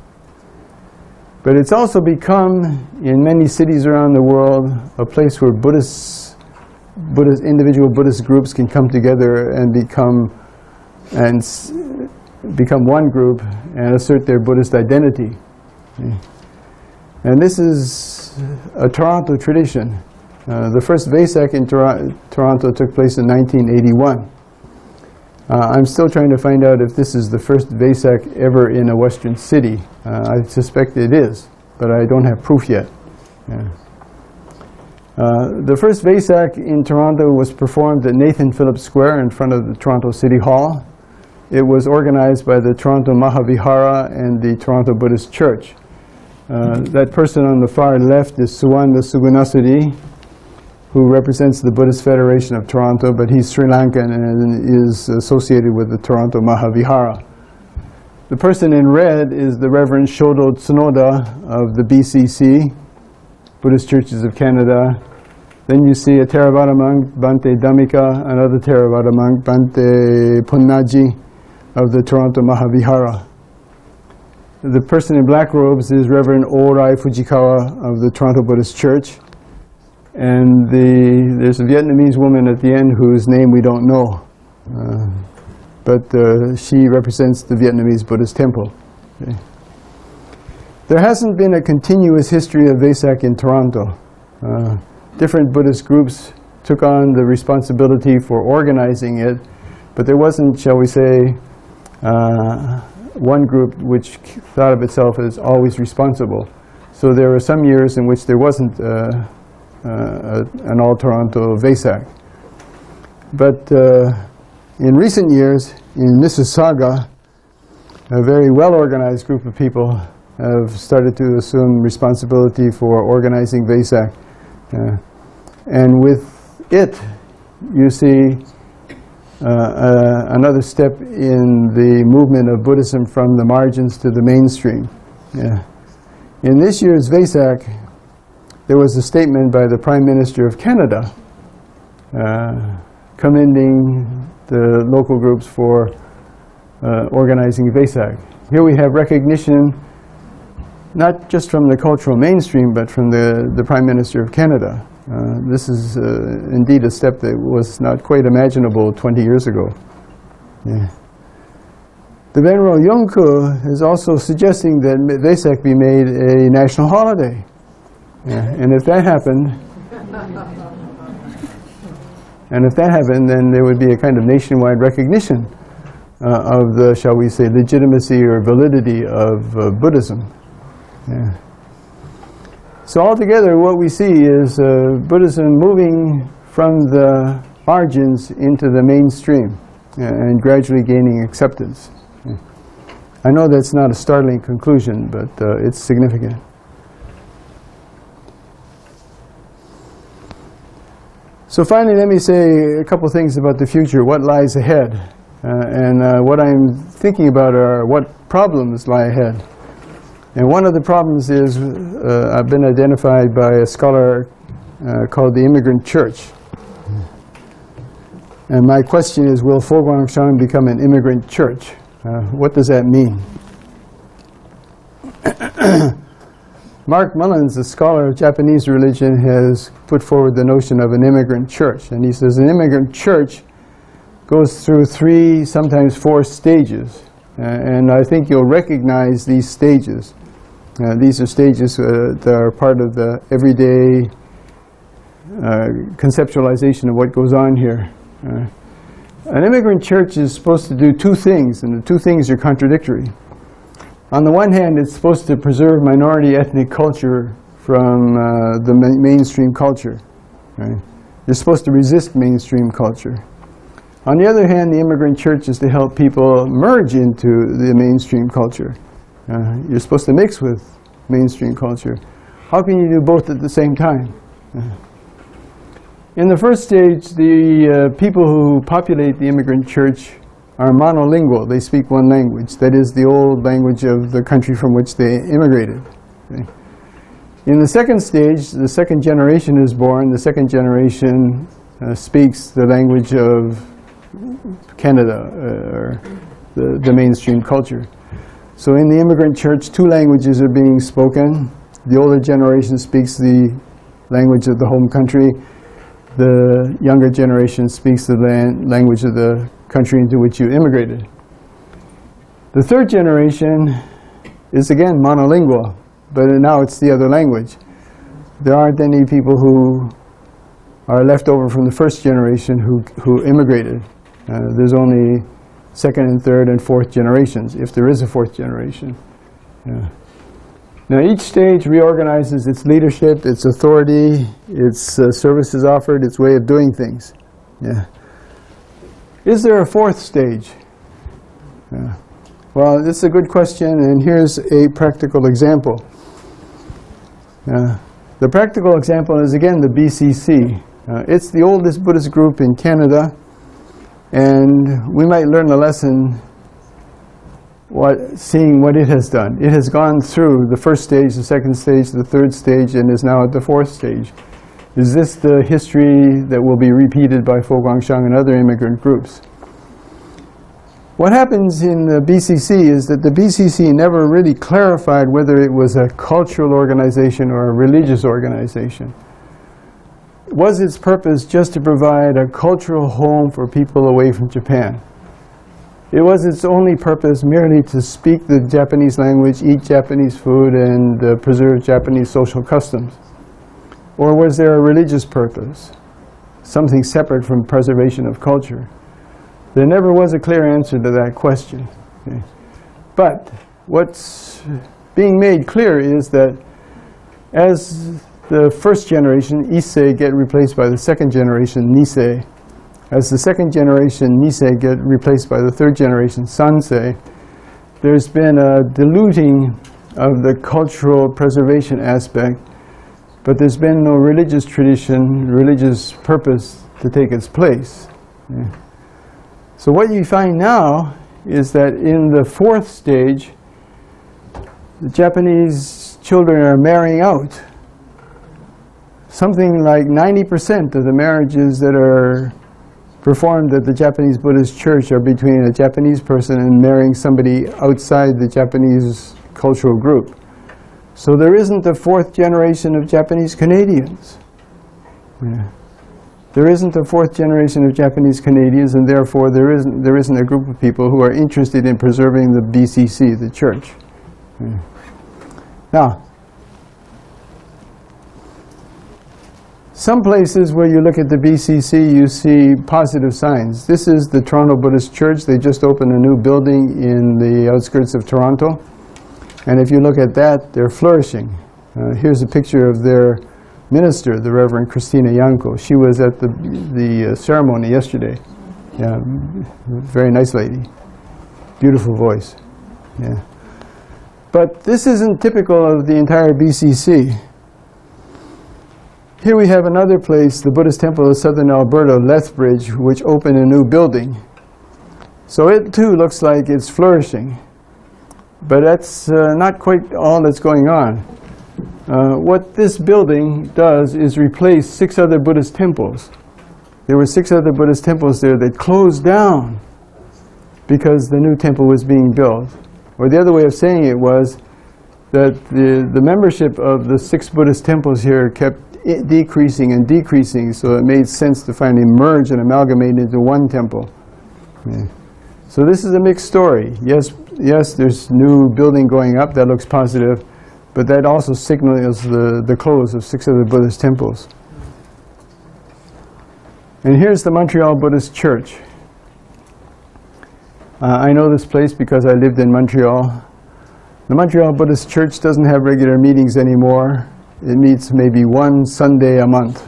But it's also become, in many cities around the world, a place where Buddhists, Buddhist, individual Buddhist groups can come together and become, and s become one group and assert their Buddhist identity. Okay. And this is a Toronto tradition. Uh, the first Vesak in Tor Toronto took place in nineteen eighty-one. Uh, I'm still trying to find out if this is the first Vesak ever in a Western city. Uh, I suspect it is, but I don't have proof yet. Yeah. Uh, the first Vesak in Toronto was performed at Nathan Phillips Square in front of the Toronto City Hall. It was organized by the Toronto Mahavihara and the Toronto Buddhist Church. Uh, that person on the far left is Suwanda Sugunasuri, who represents the Buddhist Federation of Toronto, but he's Sri Lankan and is associated with the Toronto Mahavihara. The person in red is the Reverend Shodo Tsunoda of the B C C, Buddhist Churches of Canada. Then you see a Theravada monk, Bhante Dhammika, another Theravada monk, Bhante Punnaji of the Toronto Mahavihara. The person in black robes is Reverend Orai Fujikawa of the Toronto Buddhist Church. And the, there's a Vietnamese woman at the end whose name we don't know. Uh, but uh, she represents the Vietnamese Buddhist temple. Okay. There hasn't been a continuous history of Vesak in Toronto. Uh, different Buddhist groups took on the responsibility for organizing it, but there wasn't, shall we say, uh, one group which thought of itself as always responsible. So there were some years in which there wasn't uh, uh, an all-Toronto Vesak. But uh, in recent years, in Mississauga, a very well-organized group of people have started to assume responsibility for organizing Vesak. Uh, and with it, you see uh, uh, another step in the movement of Buddhism from the margins to the mainstream. Yeah. In this year's Vesak, there was a statement by the Prime Minister of Canada uh, commending the local groups for uh, organizing Vesak. Here we have recognition not just from the cultural mainstream, but from the, the Prime Minister of Canada. Uh, this is uh, indeed a step that was not quite imaginable twenty years ago. Yeah. The Venerable Yongku is also suggesting that Vesak be made a national holiday. Yeah. And if that happened, and if that happened, then there would be a kind of nationwide recognition uh, of the, shall we say, legitimacy or validity of uh, Buddhism. Yeah. So altogether, what we see is uh, Buddhism moving from the margins into the mainstream uh, and gradually gaining acceptance. Yeah. I know that's not a startling conclusion, but uh, it's significant. So finally, let me say a couple things about the future, what lies ahead. Uh, and uh, what I'm thinking about are what problems lie ahead. And one of the problems is, uh, I've been identified by a scholar uh, called the immigrant church. And my question is, will Fo Guangsheng become an immigrant church? Uh, what does that mean? Mark Mullins, a scholar of Japanese religion, has put forward the notion of an immigrant church. And he says an immigrant church goes through three, sometimes four stages. Uh, and I think you'll recognize these stages. Uh, these are stages uh, that are part of the everyday uh, conceptualization of what goes on here. Uh, an immigrant church is supposed to do two things, and the two things are contradictory. On the one hand, it's supposed to preserve minority ethnic culture from uh, the ma mainstream culture. Right? You're supposed to resist mainstream culture. On the other hand, the immigrant church is to help people merge into the mainstream culture. Uh, you're supposed to mix with mainstream culture. How can you do both at the same time? Uh, in the first stage, the uh, people who populate the immigrant church are monolingual. They speak one language. That is the old language of the country from which they immigrated. Okay? In the second stage, the second generation is born. The second generation uh, speaks the language of Canada, uh, or the, the mainstream culture. So in the immigrant church, two languages are being spoken. The older generation speaks the language of the home country. The younger generation speaks the lan language of the country into which you immigrated. The third generation is again monolingual, but now it's the other language. There aren't any people who are left over from the first generation who, who immigrated. Uh, there's only second and third and fourth generations, if there is a fourth generation. Yeah. Now each stage reorganizes its leadership, its authority, its uh, services offered, its way of doing things. Yeah. Is there a fourth stage? Yeah. Well, this is a good question, and here's a practical example. Uh, the practical example is again the B C C. Uh, it's the oldest Buddhist group in Canada, and we might learn a lesson what, seeing what it has done. It has gone through the first stage, the second stage, the third stage, and is now at the fourth stage. Is this the history that will be repeated by Fo Guangsheng and other immigrant groups? What happens in the B C C is that the B C C never really clarified whether it was a cultural organization or a religious organization. Was its purpose just to provide a cultural home for people away from Japan? It was its only purpose merely to speak the Japanese language, eat Japanese food, and uh, preserve Japanese social customs? Or was there a religious purpose, something separate from preservation of culture? There never was a clear answer to that question. Okay. But what's being made clear is that as the first generation, Issei, get replaced by the second generation, Nisei, as the second generation, Nisei, get replaced by the third generation, Sansei, there's been a diluting of the cultural preservation aspect, but there's been no religious tradition, religious purpose to take its place. Yeah. So what you find now is that in the fourth stage, the Japanese children are marrying out. Something like ninety percent of the marriages that are performed at the Japanese Buddhist church are between a Japanese person and marrying somebody outside the Japanese cultural group. So there isn't a fourth generation of Japanese Canadians. Yeah. There isn't a fourth generation of Japanese Canadians, and therefore there isn't, there isn't a group of people who are interested in preserving the B C C, the church. Yeah. Now, Some places where you look at the B C C, you see positive signs. This is the Toronto Buddhist Church. They just opened a new building in the outskirts of Toronto. And if you look at that, they're flourishing. Uh, here's a picture of their minister, the Reverend Christina Yanko. She was at the, the uh, ceremony yesterday. Yeah, very nice lady. Beautiful voice. Yeah. But this isn't typical of the entire B C C. Here we have another place, the Buddhist Temple of Southern Alberta, Lethbridge, which opened a new building. So it too looks like it's flourishing. But that's uh, not quite all that's going on. Uh, what this building does is replace six other Buddhist temples. There were six other Buddhist temples there that closed down because the new temple was being built. Or the other way of saying it was that the, the membership of the six Buddhist temples here kept it decreasing and decreasing, so it made sense to finally merge and amalgamate into one temple. Yeah. So this is a mixed story. Yes, yes, there's new building going up, that looks positive, but that also signals the, the close of six other Buddhist temples. And here's the Montreal Buddhist Church. Uh, I know this place because I lived in Montreal. The Montreal Buddhist Church doesn't have regular meetings anymore. It meets maybe one Sunday a month.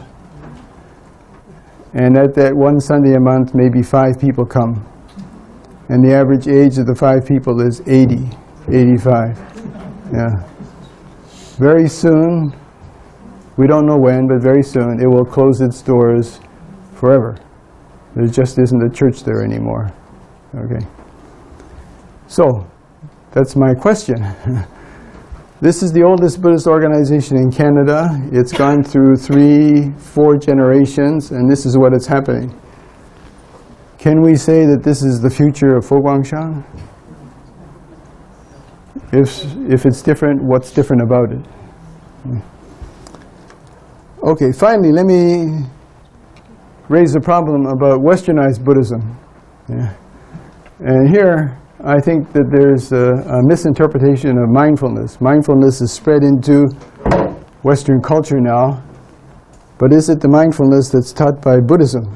And at that one Sunday a month, maybe five people come. And the average age of the five people is eighty, eighty-five. Yeah. Very soon, we don't know when, but very soon, it will close its doors forever. There just isn't a church there anymore. Okay. So, that's my question. This is the oldest Buddhist organization in Canada. It's gone through three, four generations, and this is what is happening. Can we say that this is the future of Fo Guangshan? If, if it's different, what's different about it? Okay, finally, let me raise a problem about westernized Buddhism. Yeah. And here, I think that there's a, a misinterpretation of mindfulness. Mindfulness is spread into Western culture now, but is it the mindfulness that's taught by Buddhism?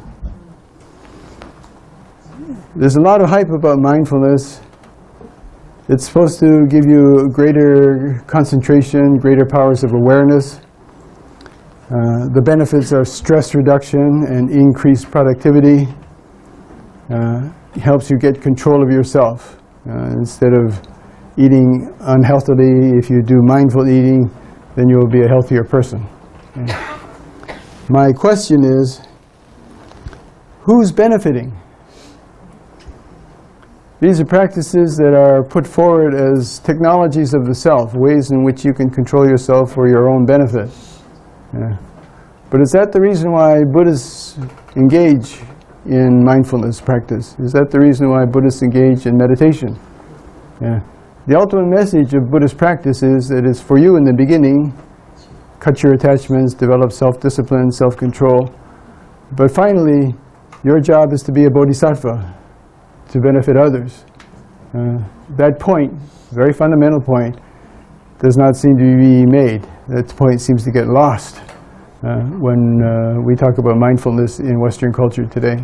There's a lot of hype about mindfulness. It's supposed to give you greater concentration, greater powers of awareness. Uh, the benefits are stress reduction and increased productivity. Uh, it helps you get control of yourself. Uh, instead of eating unhealthily, if you do mindful eating, then you will be a healthier person. Okay. My question is, who's benefiting? These are practices that are put forward as technologies of the self, ways in which you can control yourself for your own benefit. Yeah. But is that the reason why Buddhists engage in mindfulness practice? Is that the reason why Buddhists engage in meditation? Yeah. The ultimate message of Buddhist practice is that it's for you in the beginning, cut your attachments, develop self-discipline, self-control. But finally, your job is to be a bodhisattva, to benefit others. Uh, that point, very fundamental point, does not seem to be made. That point seems to get lost uh, when uh, we talk about mindfulness in Western culture today.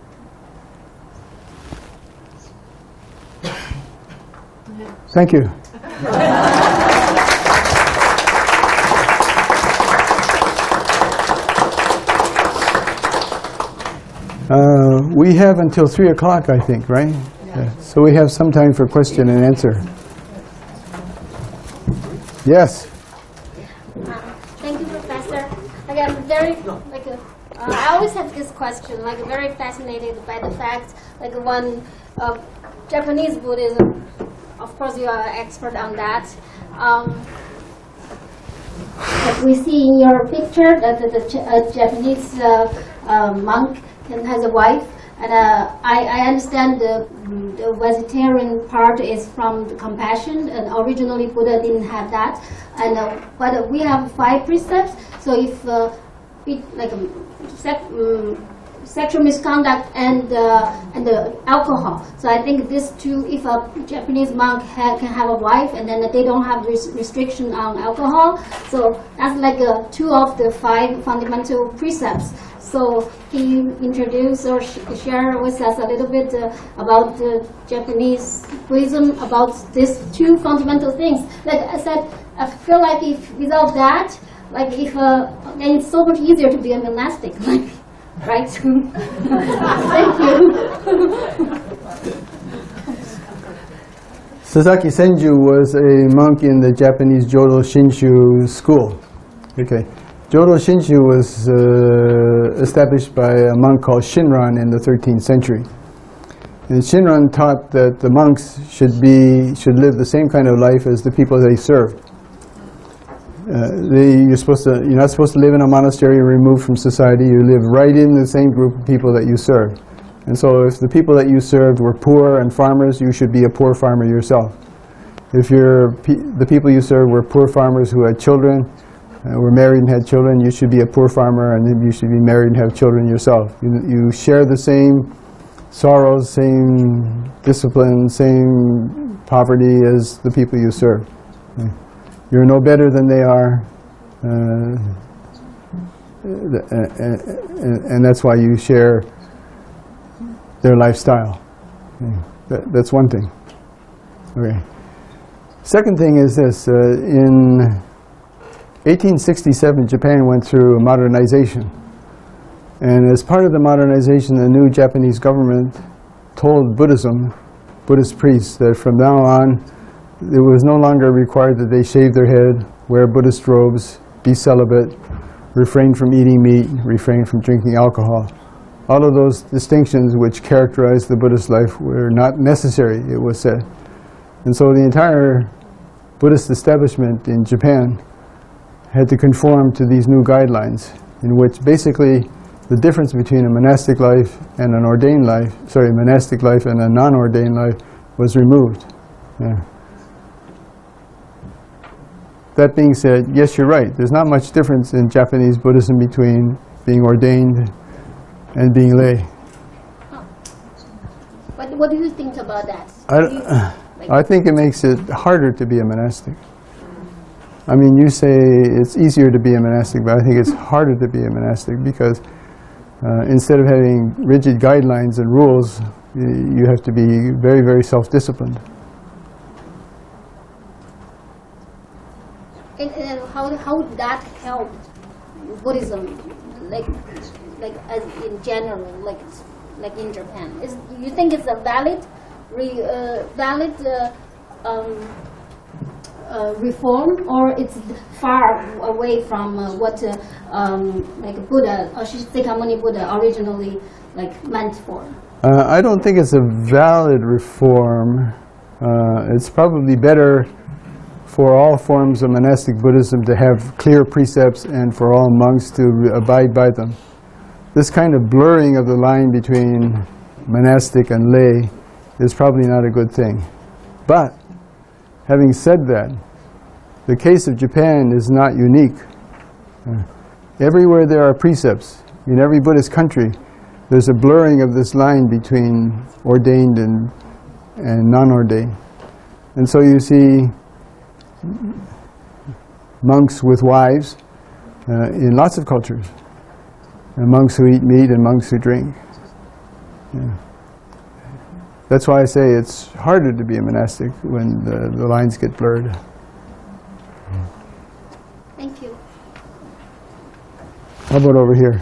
Thank you. Uh, we have until three o'clock, I think, right? Yeah. Yeah. So we have some time for question and answer. Yes. Uh, thank you, Professor. Like I'm very like uh, I always have this question. Like very fascinated by the fact like one uh, Japanese Buddhism. Of course, you are an expert on that. Um, like we see in your picture that the, the uh, Japanese uh, uh, monk has a wife, and uh, I, I understand the, the vegetarian part is from the compassion, and originally Buddha didn't have that. And uh, but we have five precepts. So if uh, we like um, sec, um, sexual misconduct and uh, and the alcohol. So I think these two, if a Japanese monk ha can have a wife and then they don't have res restriction on alcohol, so that's like uh, two of the five fundamental precepts. So can you introduce or sh share with us a little bit uh, about the Japanese Buddhism, about these two fundamental things? Like I said, I feel like if without that, like if uh, then it's so much easier to be a monastic, like, right? Thank you. Sasaki Senju was a monk in the Japanese Jodo Shinshu school. Okay. Jodo Shinshu was uh, established by a monk called Shinran in the thirteenth century. And Shinran taught that the monks should be should live the same kind of life as the people they served. Uh, they, you're supposed to you're not supposed to live in a monastery removed from society. You live right in the same group of people that you serve. And so, if the people that you served were poor and farmers, you should be a poor farmer yourself. If you're pe the people you served were poor farmers who had children, Uh, were married and had children, you should be a poor farmer, and then you should be married and have children yourself. You, you share the same sorrows, same discipline, same poverty as the people you serve. Okay. You're no better than they are, uh, and, and, and that's why you share their lifestyle. Okay. That, that's one thing. Okay. Second thing is this, uh, in eighteen sixty-seven, Japan went through modernization. And as part of the modernization, the new Japanese government told Buddhism, Buddhist priests, that from now on, it was no longer required that they shave their head, wear Buddhist robes, be celibate, refrain from eating meat, refrain from drinking alcohol. All of those distinctions which characterized the Buddhist life were not necessary, it was said. And so the entire Buddhist establishment in Japan had to conform to these new guidelines, in which basically the difference between a monastic life and an ordained life, sorry, monastic life and a non-ordained life was removed. Yeah. That being said, yes, you're right. There's not much difference in Japanese Buddhism between being ordained and being lay. Oh. What, what do you think about that? I, you, like, I think it makes it harder to be a monastic. I mean, you say it's easier to be a monastic, but I think it's harder to be a monastic because uh, instead of having rigid guidelines and rules, you have to be very, very self-disciplined. And, and how, how would that help Buddhism, like, like as in general, like, like in Japan? Is, you think it's a valid, re, uh, valid uh, um, Uh, reform, or it's far away from uh, what uh, um, like Buddha or Shakyamuni Buddha originally like meant for? Uh, I don't think it's a valid reform. Uh, it's probably better for all forms of monastic Buddhism to have clear precepts and for all monks to abide by them. This kind of blurring of the line between monastic and lay is probably not a good thing. But having said that, the case of Japan is not unique. Uh, everywhere there are precepts, in every Buddhist country, there's a blurring of this line between ordained and, and non-ordained. And so you see monks with wives uh, in lots of cultures, and monks who eat meat and monks who drink. Yeah. That's why I say it's harder to be a monastic when the, the lines get blurred. Thank you. How about over here?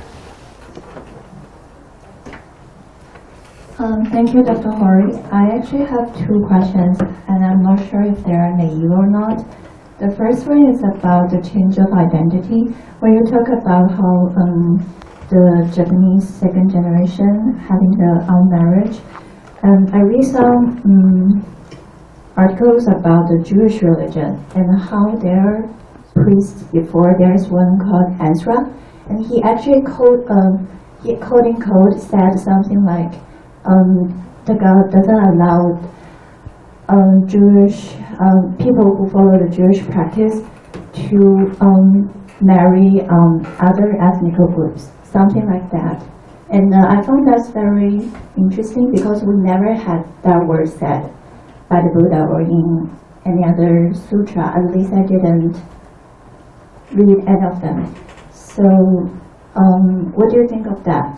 Um, thank you, Doctor Hori. I actually have two questions, and I'm not sure if they are naive or not. The first one is about the change of identity, where you talk about how um, the Japanese second generation having the own marriage. Um, I read some um, articles about the Jewish religion and how their priests before, there's one called Ezra, and he actually code, um, he quoting code said something like, um, the God doesn't allow um, Jewish um, people who follow the Jewish practice to um, marry um, other ethnic groups, something like that. And uh, I found that's very interesting because we never had that word said by the Buddha or in any other sutra. At least I didn't read any of them. So um, what do you think of that?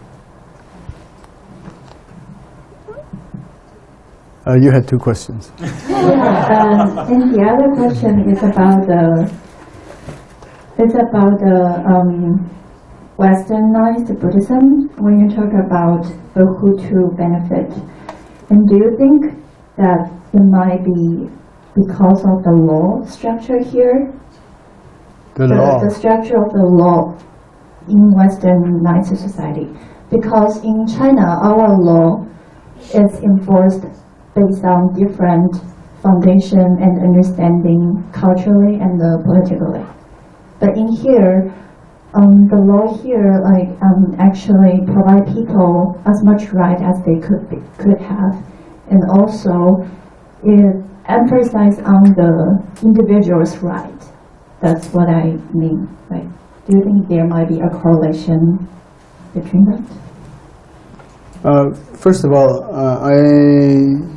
Uh, you had two questions. Yeah, um, and the other question is about the it's about the um, Westernized Buddhism. When you talk about the Hutu benefit, and do you think that it might be because of the law structure here? The, the, law. the structure of the law in Westernized society. Because in China, our law is enforced based on different foundation and understanding culturally and uh, politically. But in here, um, the law here like um, actually provide people as much right as they could be, could have, and also it emphasizes on the individual's right. That's what I mean. Like, do you think there might be a correlation between that? Uh, first of all, uh, I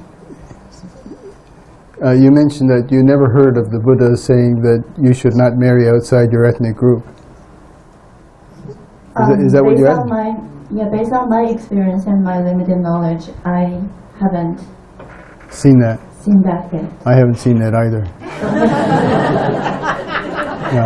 uh, you mentioned that you never heard of the Buddha saying that you should not marry outside your ethnic group. Is, Um, that, is that what based you on had? my yeah, based on my experience and my limited knowledge, I haven't Seen that? seen that yet. I haven't seen that either. Yeah.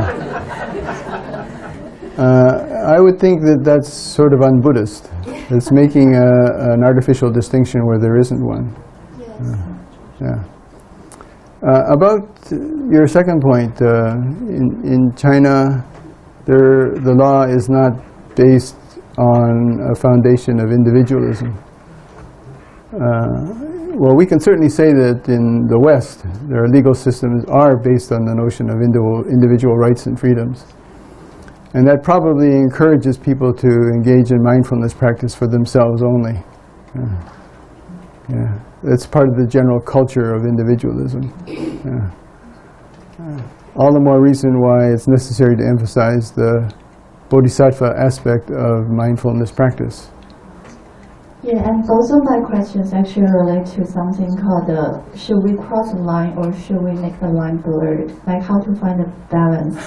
Uh, I would think that that's sort of un-Buddhist. It's making a, an artificial distinction where there isn't one. Yes. Uh, yeah. Uh, about your second point, uh, in, in China, there, the law is not based on a foundation of individualism. Uh, well, we can certainly say that in the West, their legal systems are based on the notion of individual, individual rights and freedoms. And that probably encourages people to engage in mindfulness practice for themselves only. Yeah. Yeah. That's part of the general culture of individualism. Yeah. Uh, all the more reason why it's necessary to emphasize the bodhisattva aspect of mindfulness practice. Yeah, and both of my questions actually relate to something called uh, should we cross the line or should we make the line blurred? Like how to find a balance.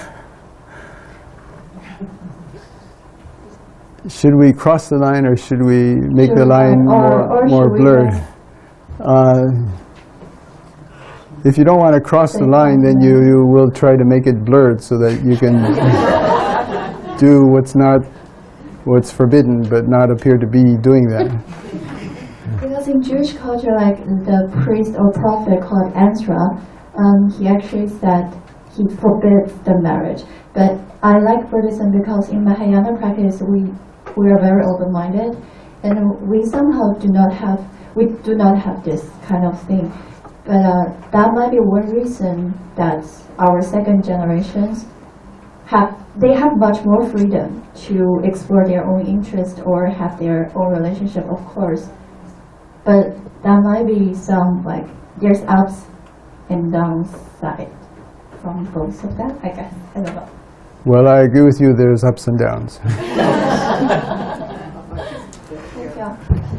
Should we cross the line or should we make Should the we- line or- more, or more should we blurred? make- Uh, if you don't want to cross the Say line, then you, something. you will try to make it blurred so that you can do what's not, what's forbidden, but not appear to be doing that. Because in Jewish culture, like the priest or prophet called Ezra, um, he actually said he forbids the marriage. But I like Buddhism because in Mahayana practice, we we are very open-minded, and we somehow do not have we do not have this kind of thing. But uh, that might be one reason that our second generations have they have much more freedom to explore their own interest or have their own relationship, of course. But that might be some like there's ups and downs side from both of that, I guess. I don't know. Well, I agree with you, there's ups and downs. Thank you.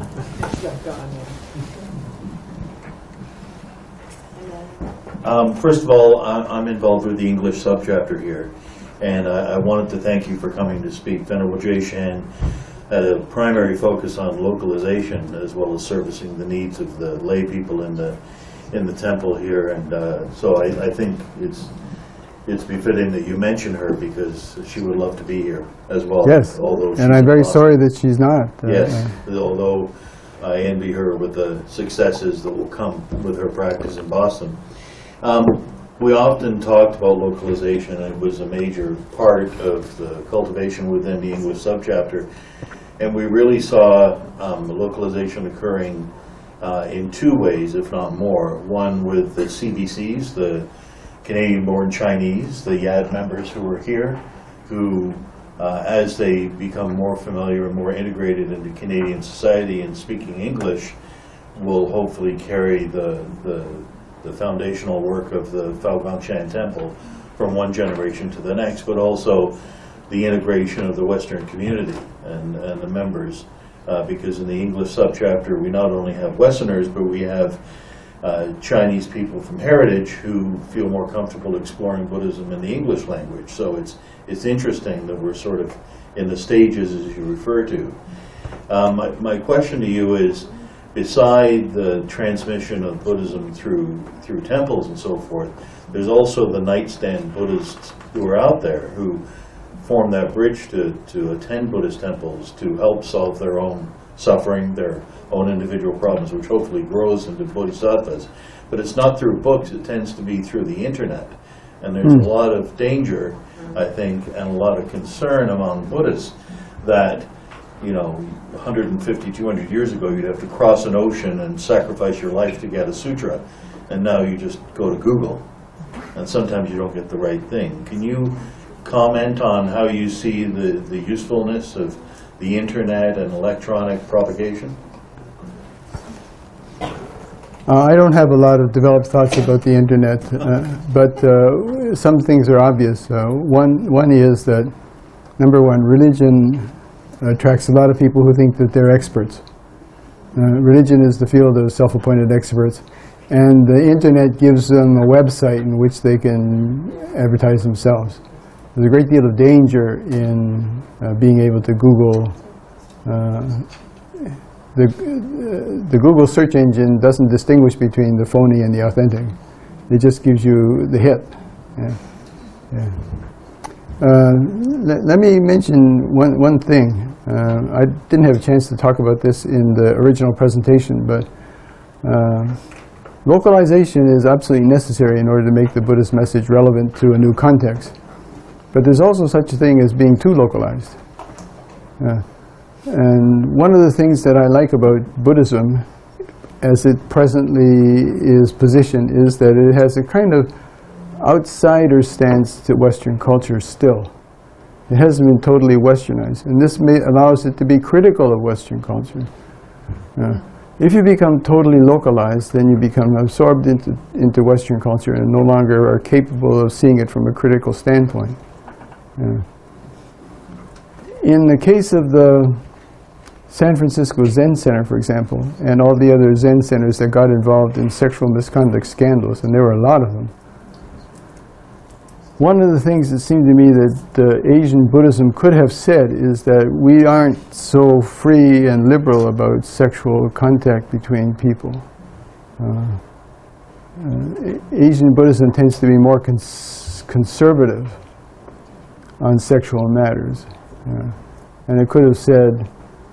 Um, first of all, I- I'm involved with the English subchapter here, and I, I wanted to thank you for coming to speak. Venerable Jay Shan had a primary focus on localization as well as servicing the needs of the lay people in the in the temple here, and uh, so I, I think it's it's befitting that you mention her because she would love to be here as well. Yes, although she's and I'm very in Boston. sorry that she's not. Uh, Yes, although I envy her with the successes that will come with her practice in Boston. Um, we often talked about localization, and it was a major part of the cultivation within the English subchapter. And we really saw um, localization occurring uh, in two ways, if not more. One with the C B Cs, the Canadian-born Chinese, the Y A D members who are here, who, uh, as they become more familiar and more integrated into Canadian society and speaking English, will hopefully carry the, the, the foundational work of the Fao Guangshan Temple from one generation to the next, but also the integration of the Western community. and, and the members, uh, because in the English subchapter we not only have Westerners, but we have uh, Chinese people from heritage who feel more comfortable exploring Buddhism in the English language. So it's, it's interesting that we're sort of in the stages as you refer to. Um, my, my question to you is, beside the transmission of Buddhism through, through temples and so forth, there's also the nightstand Buddhists who are out there who form that bridge to, to attend Buddhist temples to help solve their own suffering, their own individual problems, which hopefully grows into bodhisattvas. But it's not through books, it tends to be through the internet. And there's mm. a lot of danger, I think, and a lot of concern among Buddhists that, you know, one hundred fifty, two hundred years ago, you'd have to cross an ocean and sacrifice your life to get a sutra. And now you just go to Google. And sometimes you don't get the right thing. Can you comment on how you see the, the usefulness of the internet and electronic propagation? Uh, I don't have a lot of developed thoughts about the internet, uh, but uh, some things are obvious. Uh, one, one is that, number one, religion attracts a lot of people who think that they're experts. Uh, religion is the field of self-appointed experts, and the internet gives them a website in which they can advertise themselves. There's a great deal of danger in uh, being able to Google. Uh, the, uh, the Google search engine doesn't distinguish between the phony and the authentic. It just gives you the hit. Yeah. Yeah. Uh, let, let me mention one, one thing. Uh, I didn't have a chance to talk about this in the original presentation, but uh, localization is absolutely necessary in order to make the Buddhist message relevant to a new context. But there's also such a thing as being too localized. Uh, and one of the things that I like about Buddhism, as it presently is positioned, is that it has a kind of outsider stance to Western culture still. It hasn't been totally Westernized, and this may, allows it to be critical of Western culture. Uh, if you become totally localized, then you become absorbed into, into Western culture and no longer are capable of seeing it from a critical standpoint. Uh, in the case of the San Francisco Zen Center, for example, and all the other Zen centers that got involved in sexual misconduct scandals, and there were a lot of them, one of the things that seemed to me that uh, Asian Buddhism could have said is that we aren't so free and liberal about sexual contact between people. Uh, uh, Asian Buddhism tends to be more cons conservative on sexual matters. Uh, and it could have said,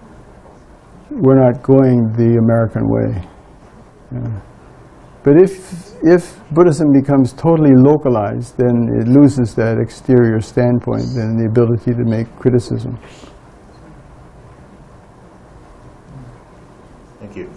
we're not going the American way. Uh, but if, if Buddhism becomes totally localized, then it loses that exterior standpoint and the ability to make criticism. Thank you.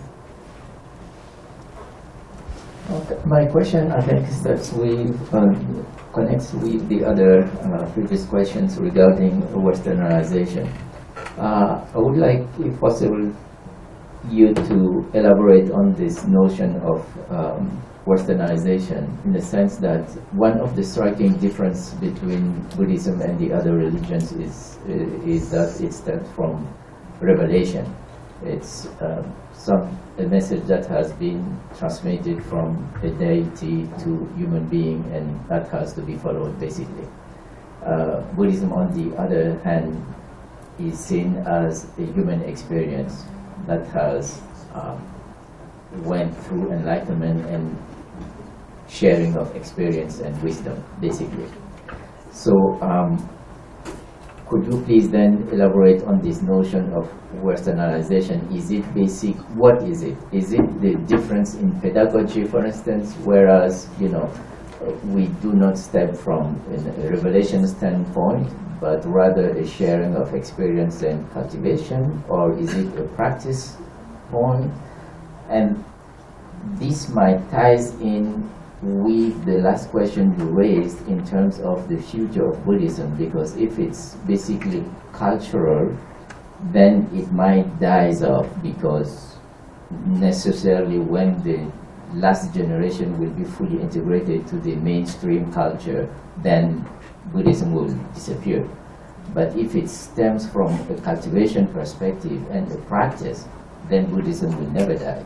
Okay. My question, I think, starts with, um, connects with the other uh, previous questions regarding Westernization. Uh, I would like, if possible, you to elaborate on this notion of um, Westernization, in the sense that one of the striking difference between Buddhism and the other religions is, is that it stems from revelation. It's uh, some a message that has been transmitted from a deity to human being, and that has to be followed, basically. Uh, Buddhism, on the other hand, is seen as a human experience that has um, went through enlightenment and sharing of experience and wisdom, basically. So um, could you please then elaborate on this notion of Westernization? Is it basic? What is it? Is it the difference in pedagogy, for instance, whereas, you know, we do not step from a revelation standpoint, but rather a sharing of experience and cultivation? Or is it a practice point? And this might ties in with the last question you raised in terms of the future of Buddhism, because if it's basically cultural, then it might die off, because necessarily when the last generation will be fully integrated to the mainstream culture, then Buddhism will disappear. But if it stems from the cultivation perspective and the practice, then Buddhism will never die.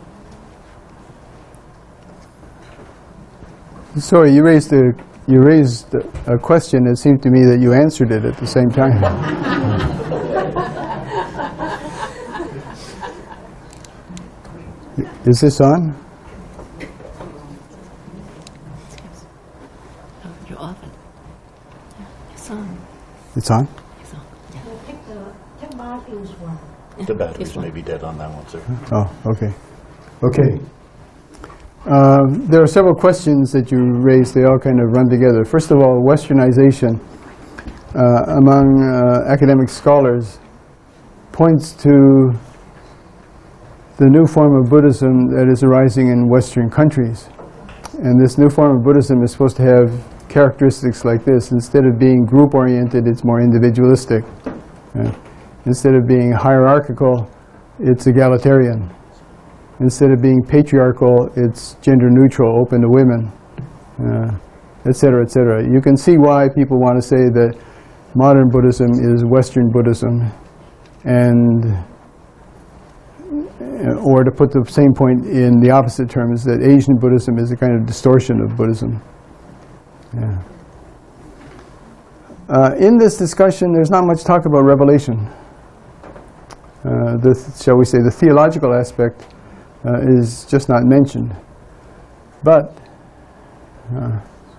Sorry, you raised a you raised a question. It seemed to me that you answered it at the same time. Is this on? You're off. It's on. It's on? It's on. The batteries may be dead on that one, sir. Oh, okay. Okay. Uh, there are several questions that you raised. They all kind of run together. First of all, Westernization uh, among uh, academic scholars points to the new form of Buddhism that is arising in Western countries. And this new form of Buddhism is supposed to have characteristics like this. Instead of being group-oriented, it's more individualistic. Uh, instead of being hierarchical, it's egalitarian. Instead of being patriarchal, it's gender-neutral, open to women, uh, et cetera, et cetera. You can see why people want to say that modern Buddhism is Western Buddhism, and or to put the same point in the opposite terms, that Asian Buddhism is a kind of distortion of Buddhism. Yeah. Uh, in this discussion, there's not much talk about revelation. Uh, the, shall we say, the theological aspect uh, is just not mentioned. But uh,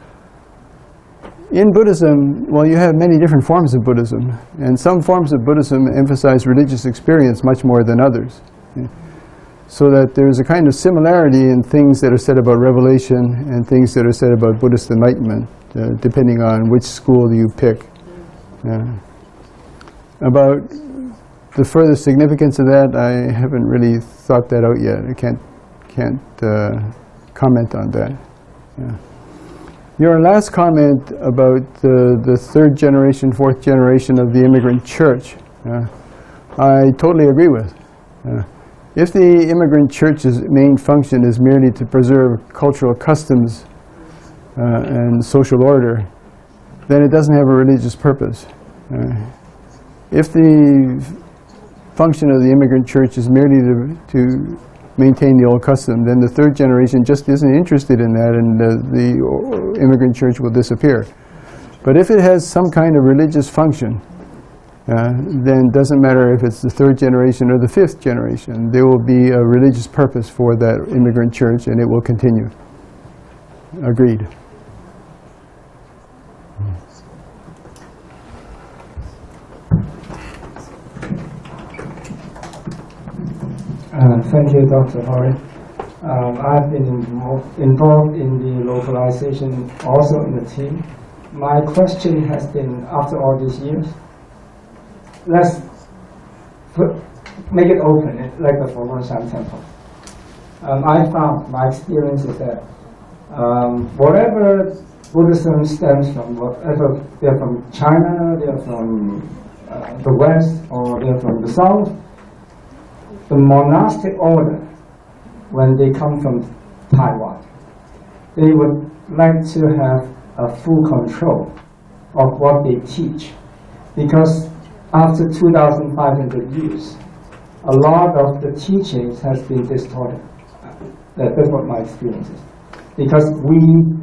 in Buddhism, well, you have many different forms of Buddhism, and some forms of Buddhism emphasize religious experience much more than others. Yeah. So that there's a kind of similarity in things that are said about revelation and things that are said about Buddhist enlightenment, uh, depending on which school you pick. Uh, about the further significance of that, I haven't really thought that out yet. I can't, can't uh, comment on that. Yeah. Your last comment about uh, the third generation, fourth generation of the immigrant church, uh, I totally agree with. Uh, If the immigrant church's main function is merely to preserve cultural customs uh, and social order, then it doesn't have a religious purpose. Uh, if the function of the immigrant church is merely to, to maintain the old custom, then the third generation just isn't interested in that, and uh, the immigrant church will disappear. But if it has some kind of religious function, Uh, then it doesn't matter if it's the third generation or the fifth generation. There will be a religious purpose for that immigrant church, and it will continue. Agreed. Uh, thank you, Doctor Hori. Um, I've been involved, involved in the localization also in the team. My question has been, after all these years, let's put, make it open, like the Fogunshan Temple. Um, I found, my experience is that um, whatever Buddhism stems from, whatever they're from China, they're from uh, the West, or they're from the South, the monastic order, when they come from Taiwan, they would like to have a full control of what they teach, because after two thousand five hundred years, a lot of the teachings has been distorted. That, that's what my experience is. Because we,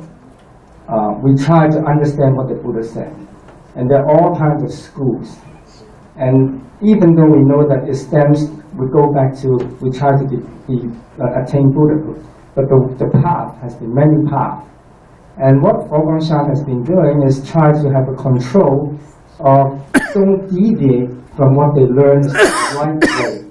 uh, we try to understand what the Buddha said. And there are all kinds of schools. And even though we know that it stems, we go back to, we try to be, be, uh, attain Buddhahood. But the, the path has been many paths. And what Fogunshan has been doing is try to have a control of don't deviate from what they learned right way.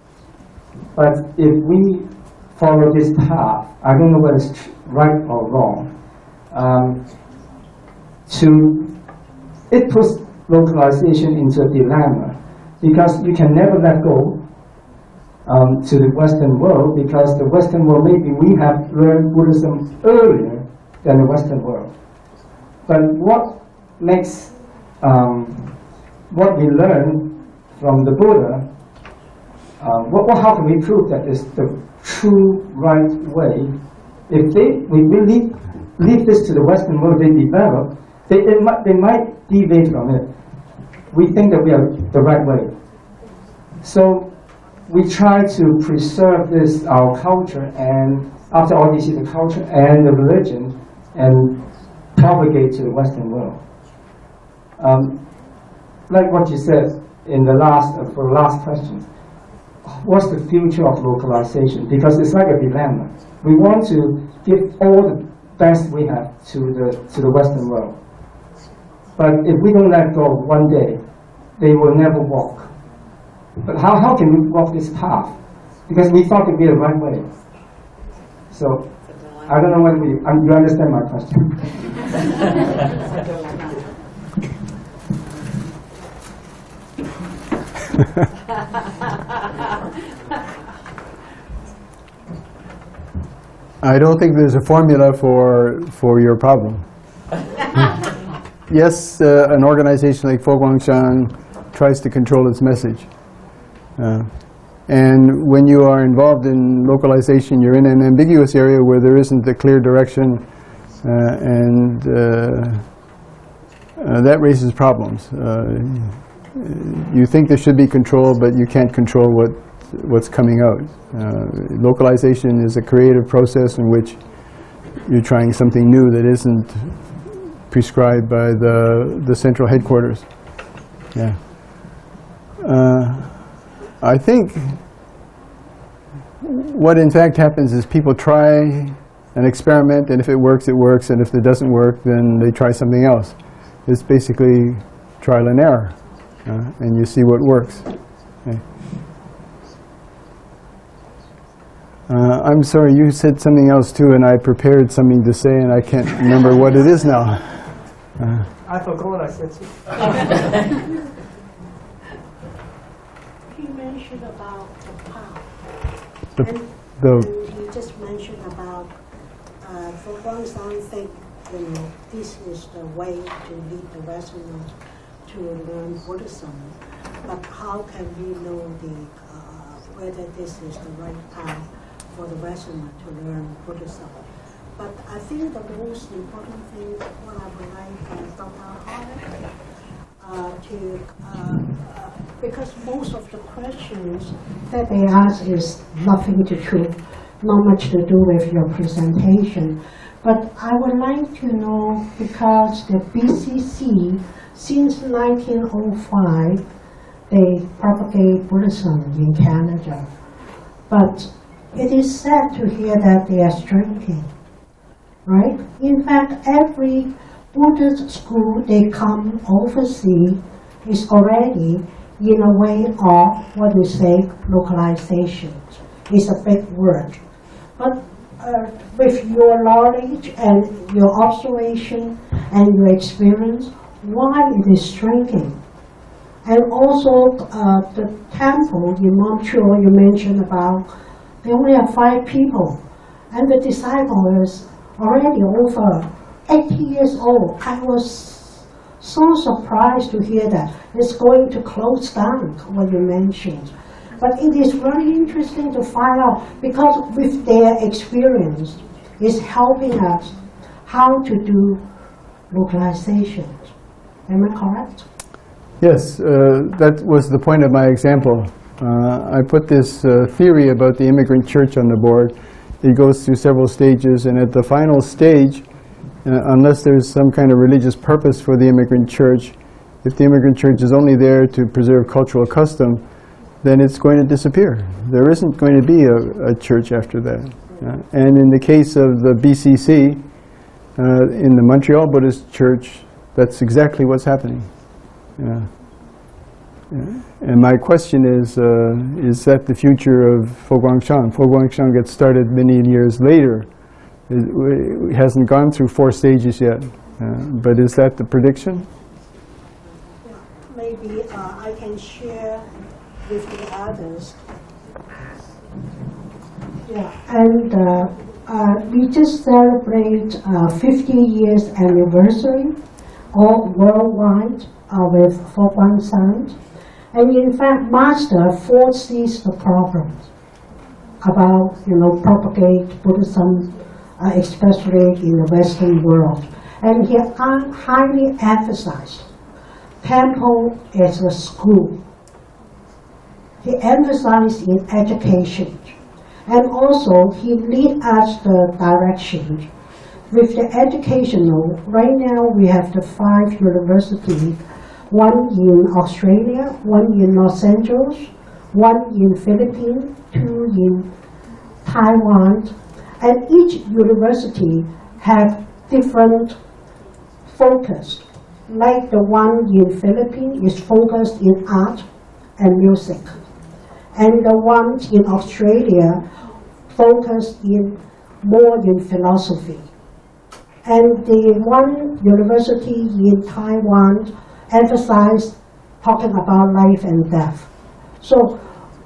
But if we follow this path, I don't know whether it's right or wrong, um, to, it puts localization into a dilemma, because you can never let go um, to the Western world, because the Western world, maybe we have learned Buddhism earlier than the Western world. But what makes um, what we learn from the Buddha, um, what, what, how can we prove that is the true right way? If they, we really leave this to the Western world, they develop, they, they, might, they might deviate from it. we think that we are the right way. So we try to preserve this, our culture, and after all this is the culture and the religion, and propagate to the Western world. Um, like what you said in the last, uh, for the last question, what's the future of localization? Because it's like a dilemma. We want to give all the best we have to the, to the Western world. But if we don't let go one day, they will never walk. But how, how can we walk this path? Because we thought it would be the right way. So, I don't know whether we, um, you understand my question. I don't think there's a formula for, for your problem. Yes, uh, an organization like Fo Guangshan tries to control its message. Uh, and when you are involved in localization, you're in an ambiguous area where there isn't a clear direction, uh, and uh, uh, that raises problems. Uh, you think there should be control, but you can't control what, what's coming out. Uh, localization is a creative process in which you're trying something new that isn't prescribed by the, the central headquarters. Yeah. Uh, I think what in fact happens is people try an experiment, and if it works, it works, and if it doesn't work, then they try something else. It's basically trial and error, uh, and you see what works. Okay. Uh, I'm sorry, you said something else too, and I prepared something to say, and I can't remember what it is now. Uh, I forgot what I said too. You mentioned about the path. the, and, the, and you just mentioned about uh, for one side think, you know, this is the way to lead the Westerners to learn Buddhism. But how can we know the uh, whether this is the right path for the Westerner to learn Buddhism? But I think the most important thing, what I would like uh, Doctor Hori uh, to, uh, uh, because most of the questions that they ask is nothing to do, not much to do with your presentation. But I would like to know, because the B C C, since nineteen oh five, they propagate Buddhism in Canada. But it is sad to hear that they are shrinking, right? In fact, every Buddhist school they come overseas is already in a way of what we say localization. It's a big word. But uh, with your knowledge and your observation and your experience, why it is shrinking? And also uh, the temple in Montreal you mentioned about, they only have five people, and the disciple is already over eighty years old. I was so surprised to hear that it's going to close down, what you mentioned. But it is very interesting to find out, because with their experience, it's helping us how to do localization. Am I correct? yes, uh, that was the point of my example. Uh, I put this uh, theory about the immigrant church on the board. It goes through several stages, and at the final stage, uh, unless there's some kind of religious purpose for the immigrant church, if the immigrant church is only there to preserve cultural custom, then it's going to disappear. There isn't going to be a, a church after that. Uh, and in the case of the B C C, uh, in the Montreal Buddhist Church, that's exactly what's happening. Yeah. Yeah. And my question is, uh, is that the future of Fo Guangshan? Fo Guangshan gets started many years later. It, it hasn't gone through four stages yet. Uh, but is that the prediction? Maybe uh, I can share with the others. Yeah, and uh, uh, we just celebrate uh, fifty years anniversary all worldwide uh, with Fo Guangshan. And in fact, Master foresees the problems about, you know, propagate Buddhism, uh, especially in the Western world. And he highly emphasized temple is a school. He emphasized in education. And also, he lead us the direction. With the educational, right now we have the five universities, one in Australia, one in Los Angeles, one in Philippines, two in Taiwan, and each university have different focus. Like the one in Philippines is focused in art and music, and the one in Australia focused in more in philosophy, and the one university in Taiwan emphasized talking about life and death. So,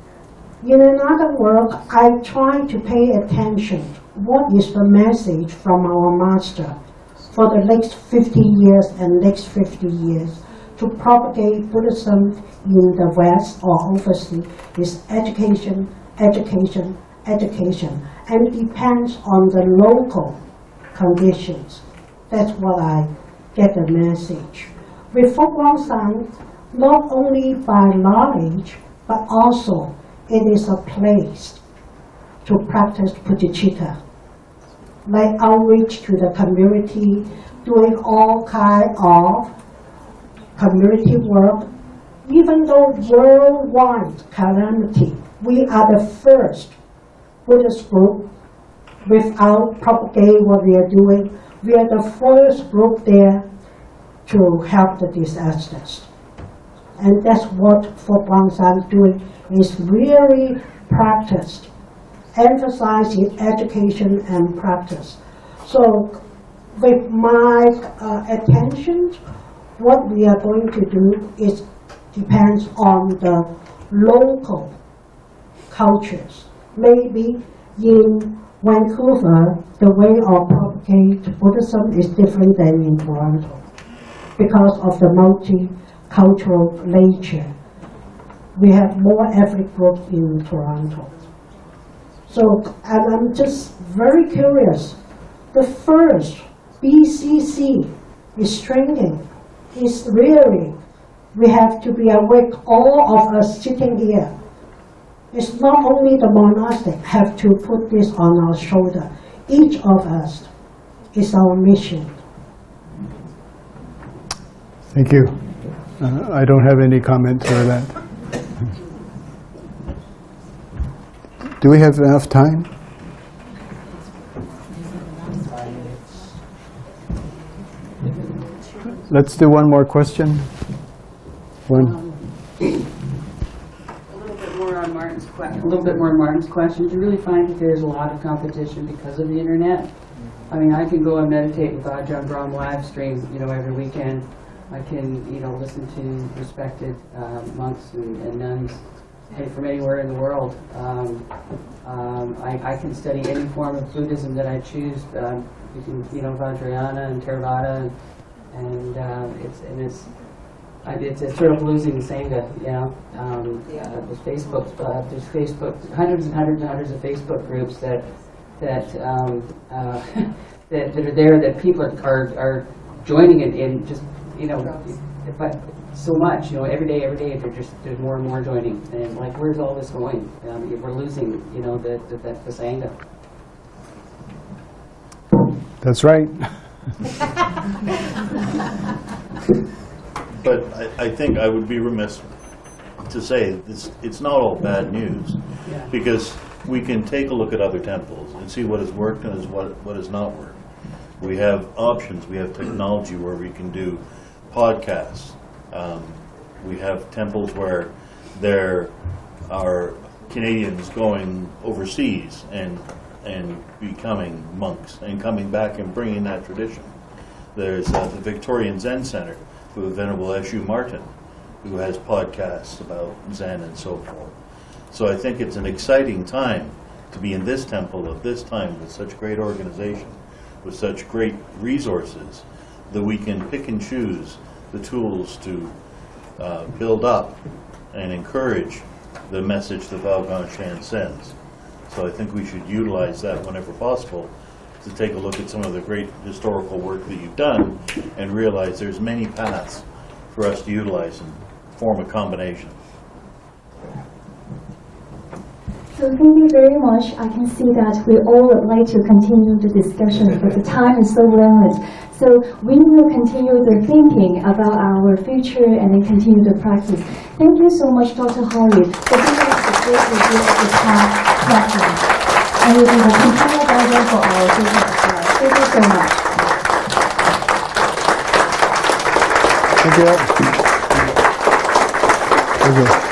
in another word, I try to pay attention. What is the message from our master for the next fifty years and next fifty years to propagate Buddhism in the West or overseas is education, education, education, and it depends on the local conditions. That's what I get the message. With Fo Guang San, not only by knowledge, but also it is a place to practice bodhicitta, like outreach to the community, doing all kind of community work. Even though worldwide calamity, we are the first Buddhist group without propagate what we are doing. We are the first group there to help the disasters. And that's what Fo Guang San is doing, is really practiced, emphasizing education and practice. So with my uh, attention, what we are going to do is depends on the local cultures. Maybe in Vancouver, the way of propagate Buddhism is different than in Toronto because of the multicultural nature. We have more ethnic groups in Toronto. So, and I'm just very curious. The first B C C is training. Is really, we have to be awake, all of us sitting here. It's not only the monastic have to put this on our shoulder. Each of us is our mission. Thank you. Uh, I don't have any comments for that. Do we have enough time? Let's do one more question. One. Um, a little bit more on Martin's question. A little bit more on Martin's question. Do you really find that there's a lot of competition because of the internet? I mean, I can go and meditate with Ajahn Brahm live stream, you know, every weekend. I can, you know, listen to respected uh, monks and, and nuns from anywhere in the world. Um, um, I, I can study any form of Buddhism that I choose. Um, you can, you know, Vajrayana and Theravada, and, and uh, it's and it's. It's, it's sort of losing the Sangha, you know. Um, yeah. uh, there's Facebook, uh, there's Facebook, hundreds and hundreds and hundreds of Facebook groups that that um, uh, that, that are there that people are are joining in, in just you know, if I, so much, you know, every day, every day, there's just there's more and more joining, and like, where's all this going? Um, we're losing, you know, the the, the, the Sangha. That's right. But I, I think I would be remiss to say this, it's not all bad news, Yeah. because we can take a look at other temples and see what has worked and what, what has not worked. We have options, we have technology where we can do podcasts. Um, we have temples where there are Canadians going overseas and, and becoming monks and coming back and bringing that tradition. There's uh, the Victorian Zen Center with Venerable Eshu Martin, who has podcasts about Zen and so forth. So I think it's an exciting time to be in this temple at this time with such great organization, with such great resources, that we can pick and choose the tools to uh, build up and encourage the message that Vaoghan Shan sends. So I think we should utilize that whenever possible to take a look at some of the great historical work that you've done and realize there's many paths for us to utilize and form a combination. So thank you very much. I can see that we all would like to continue the discussion, but the time is so limited. So we will continue the thinking about our future and then continue the practice. Thank you so much, Doctor Hori, for giving us a great review of the past practice. And will be the continual guidance for our future as well. Thank you so much. Thank you. Thank you.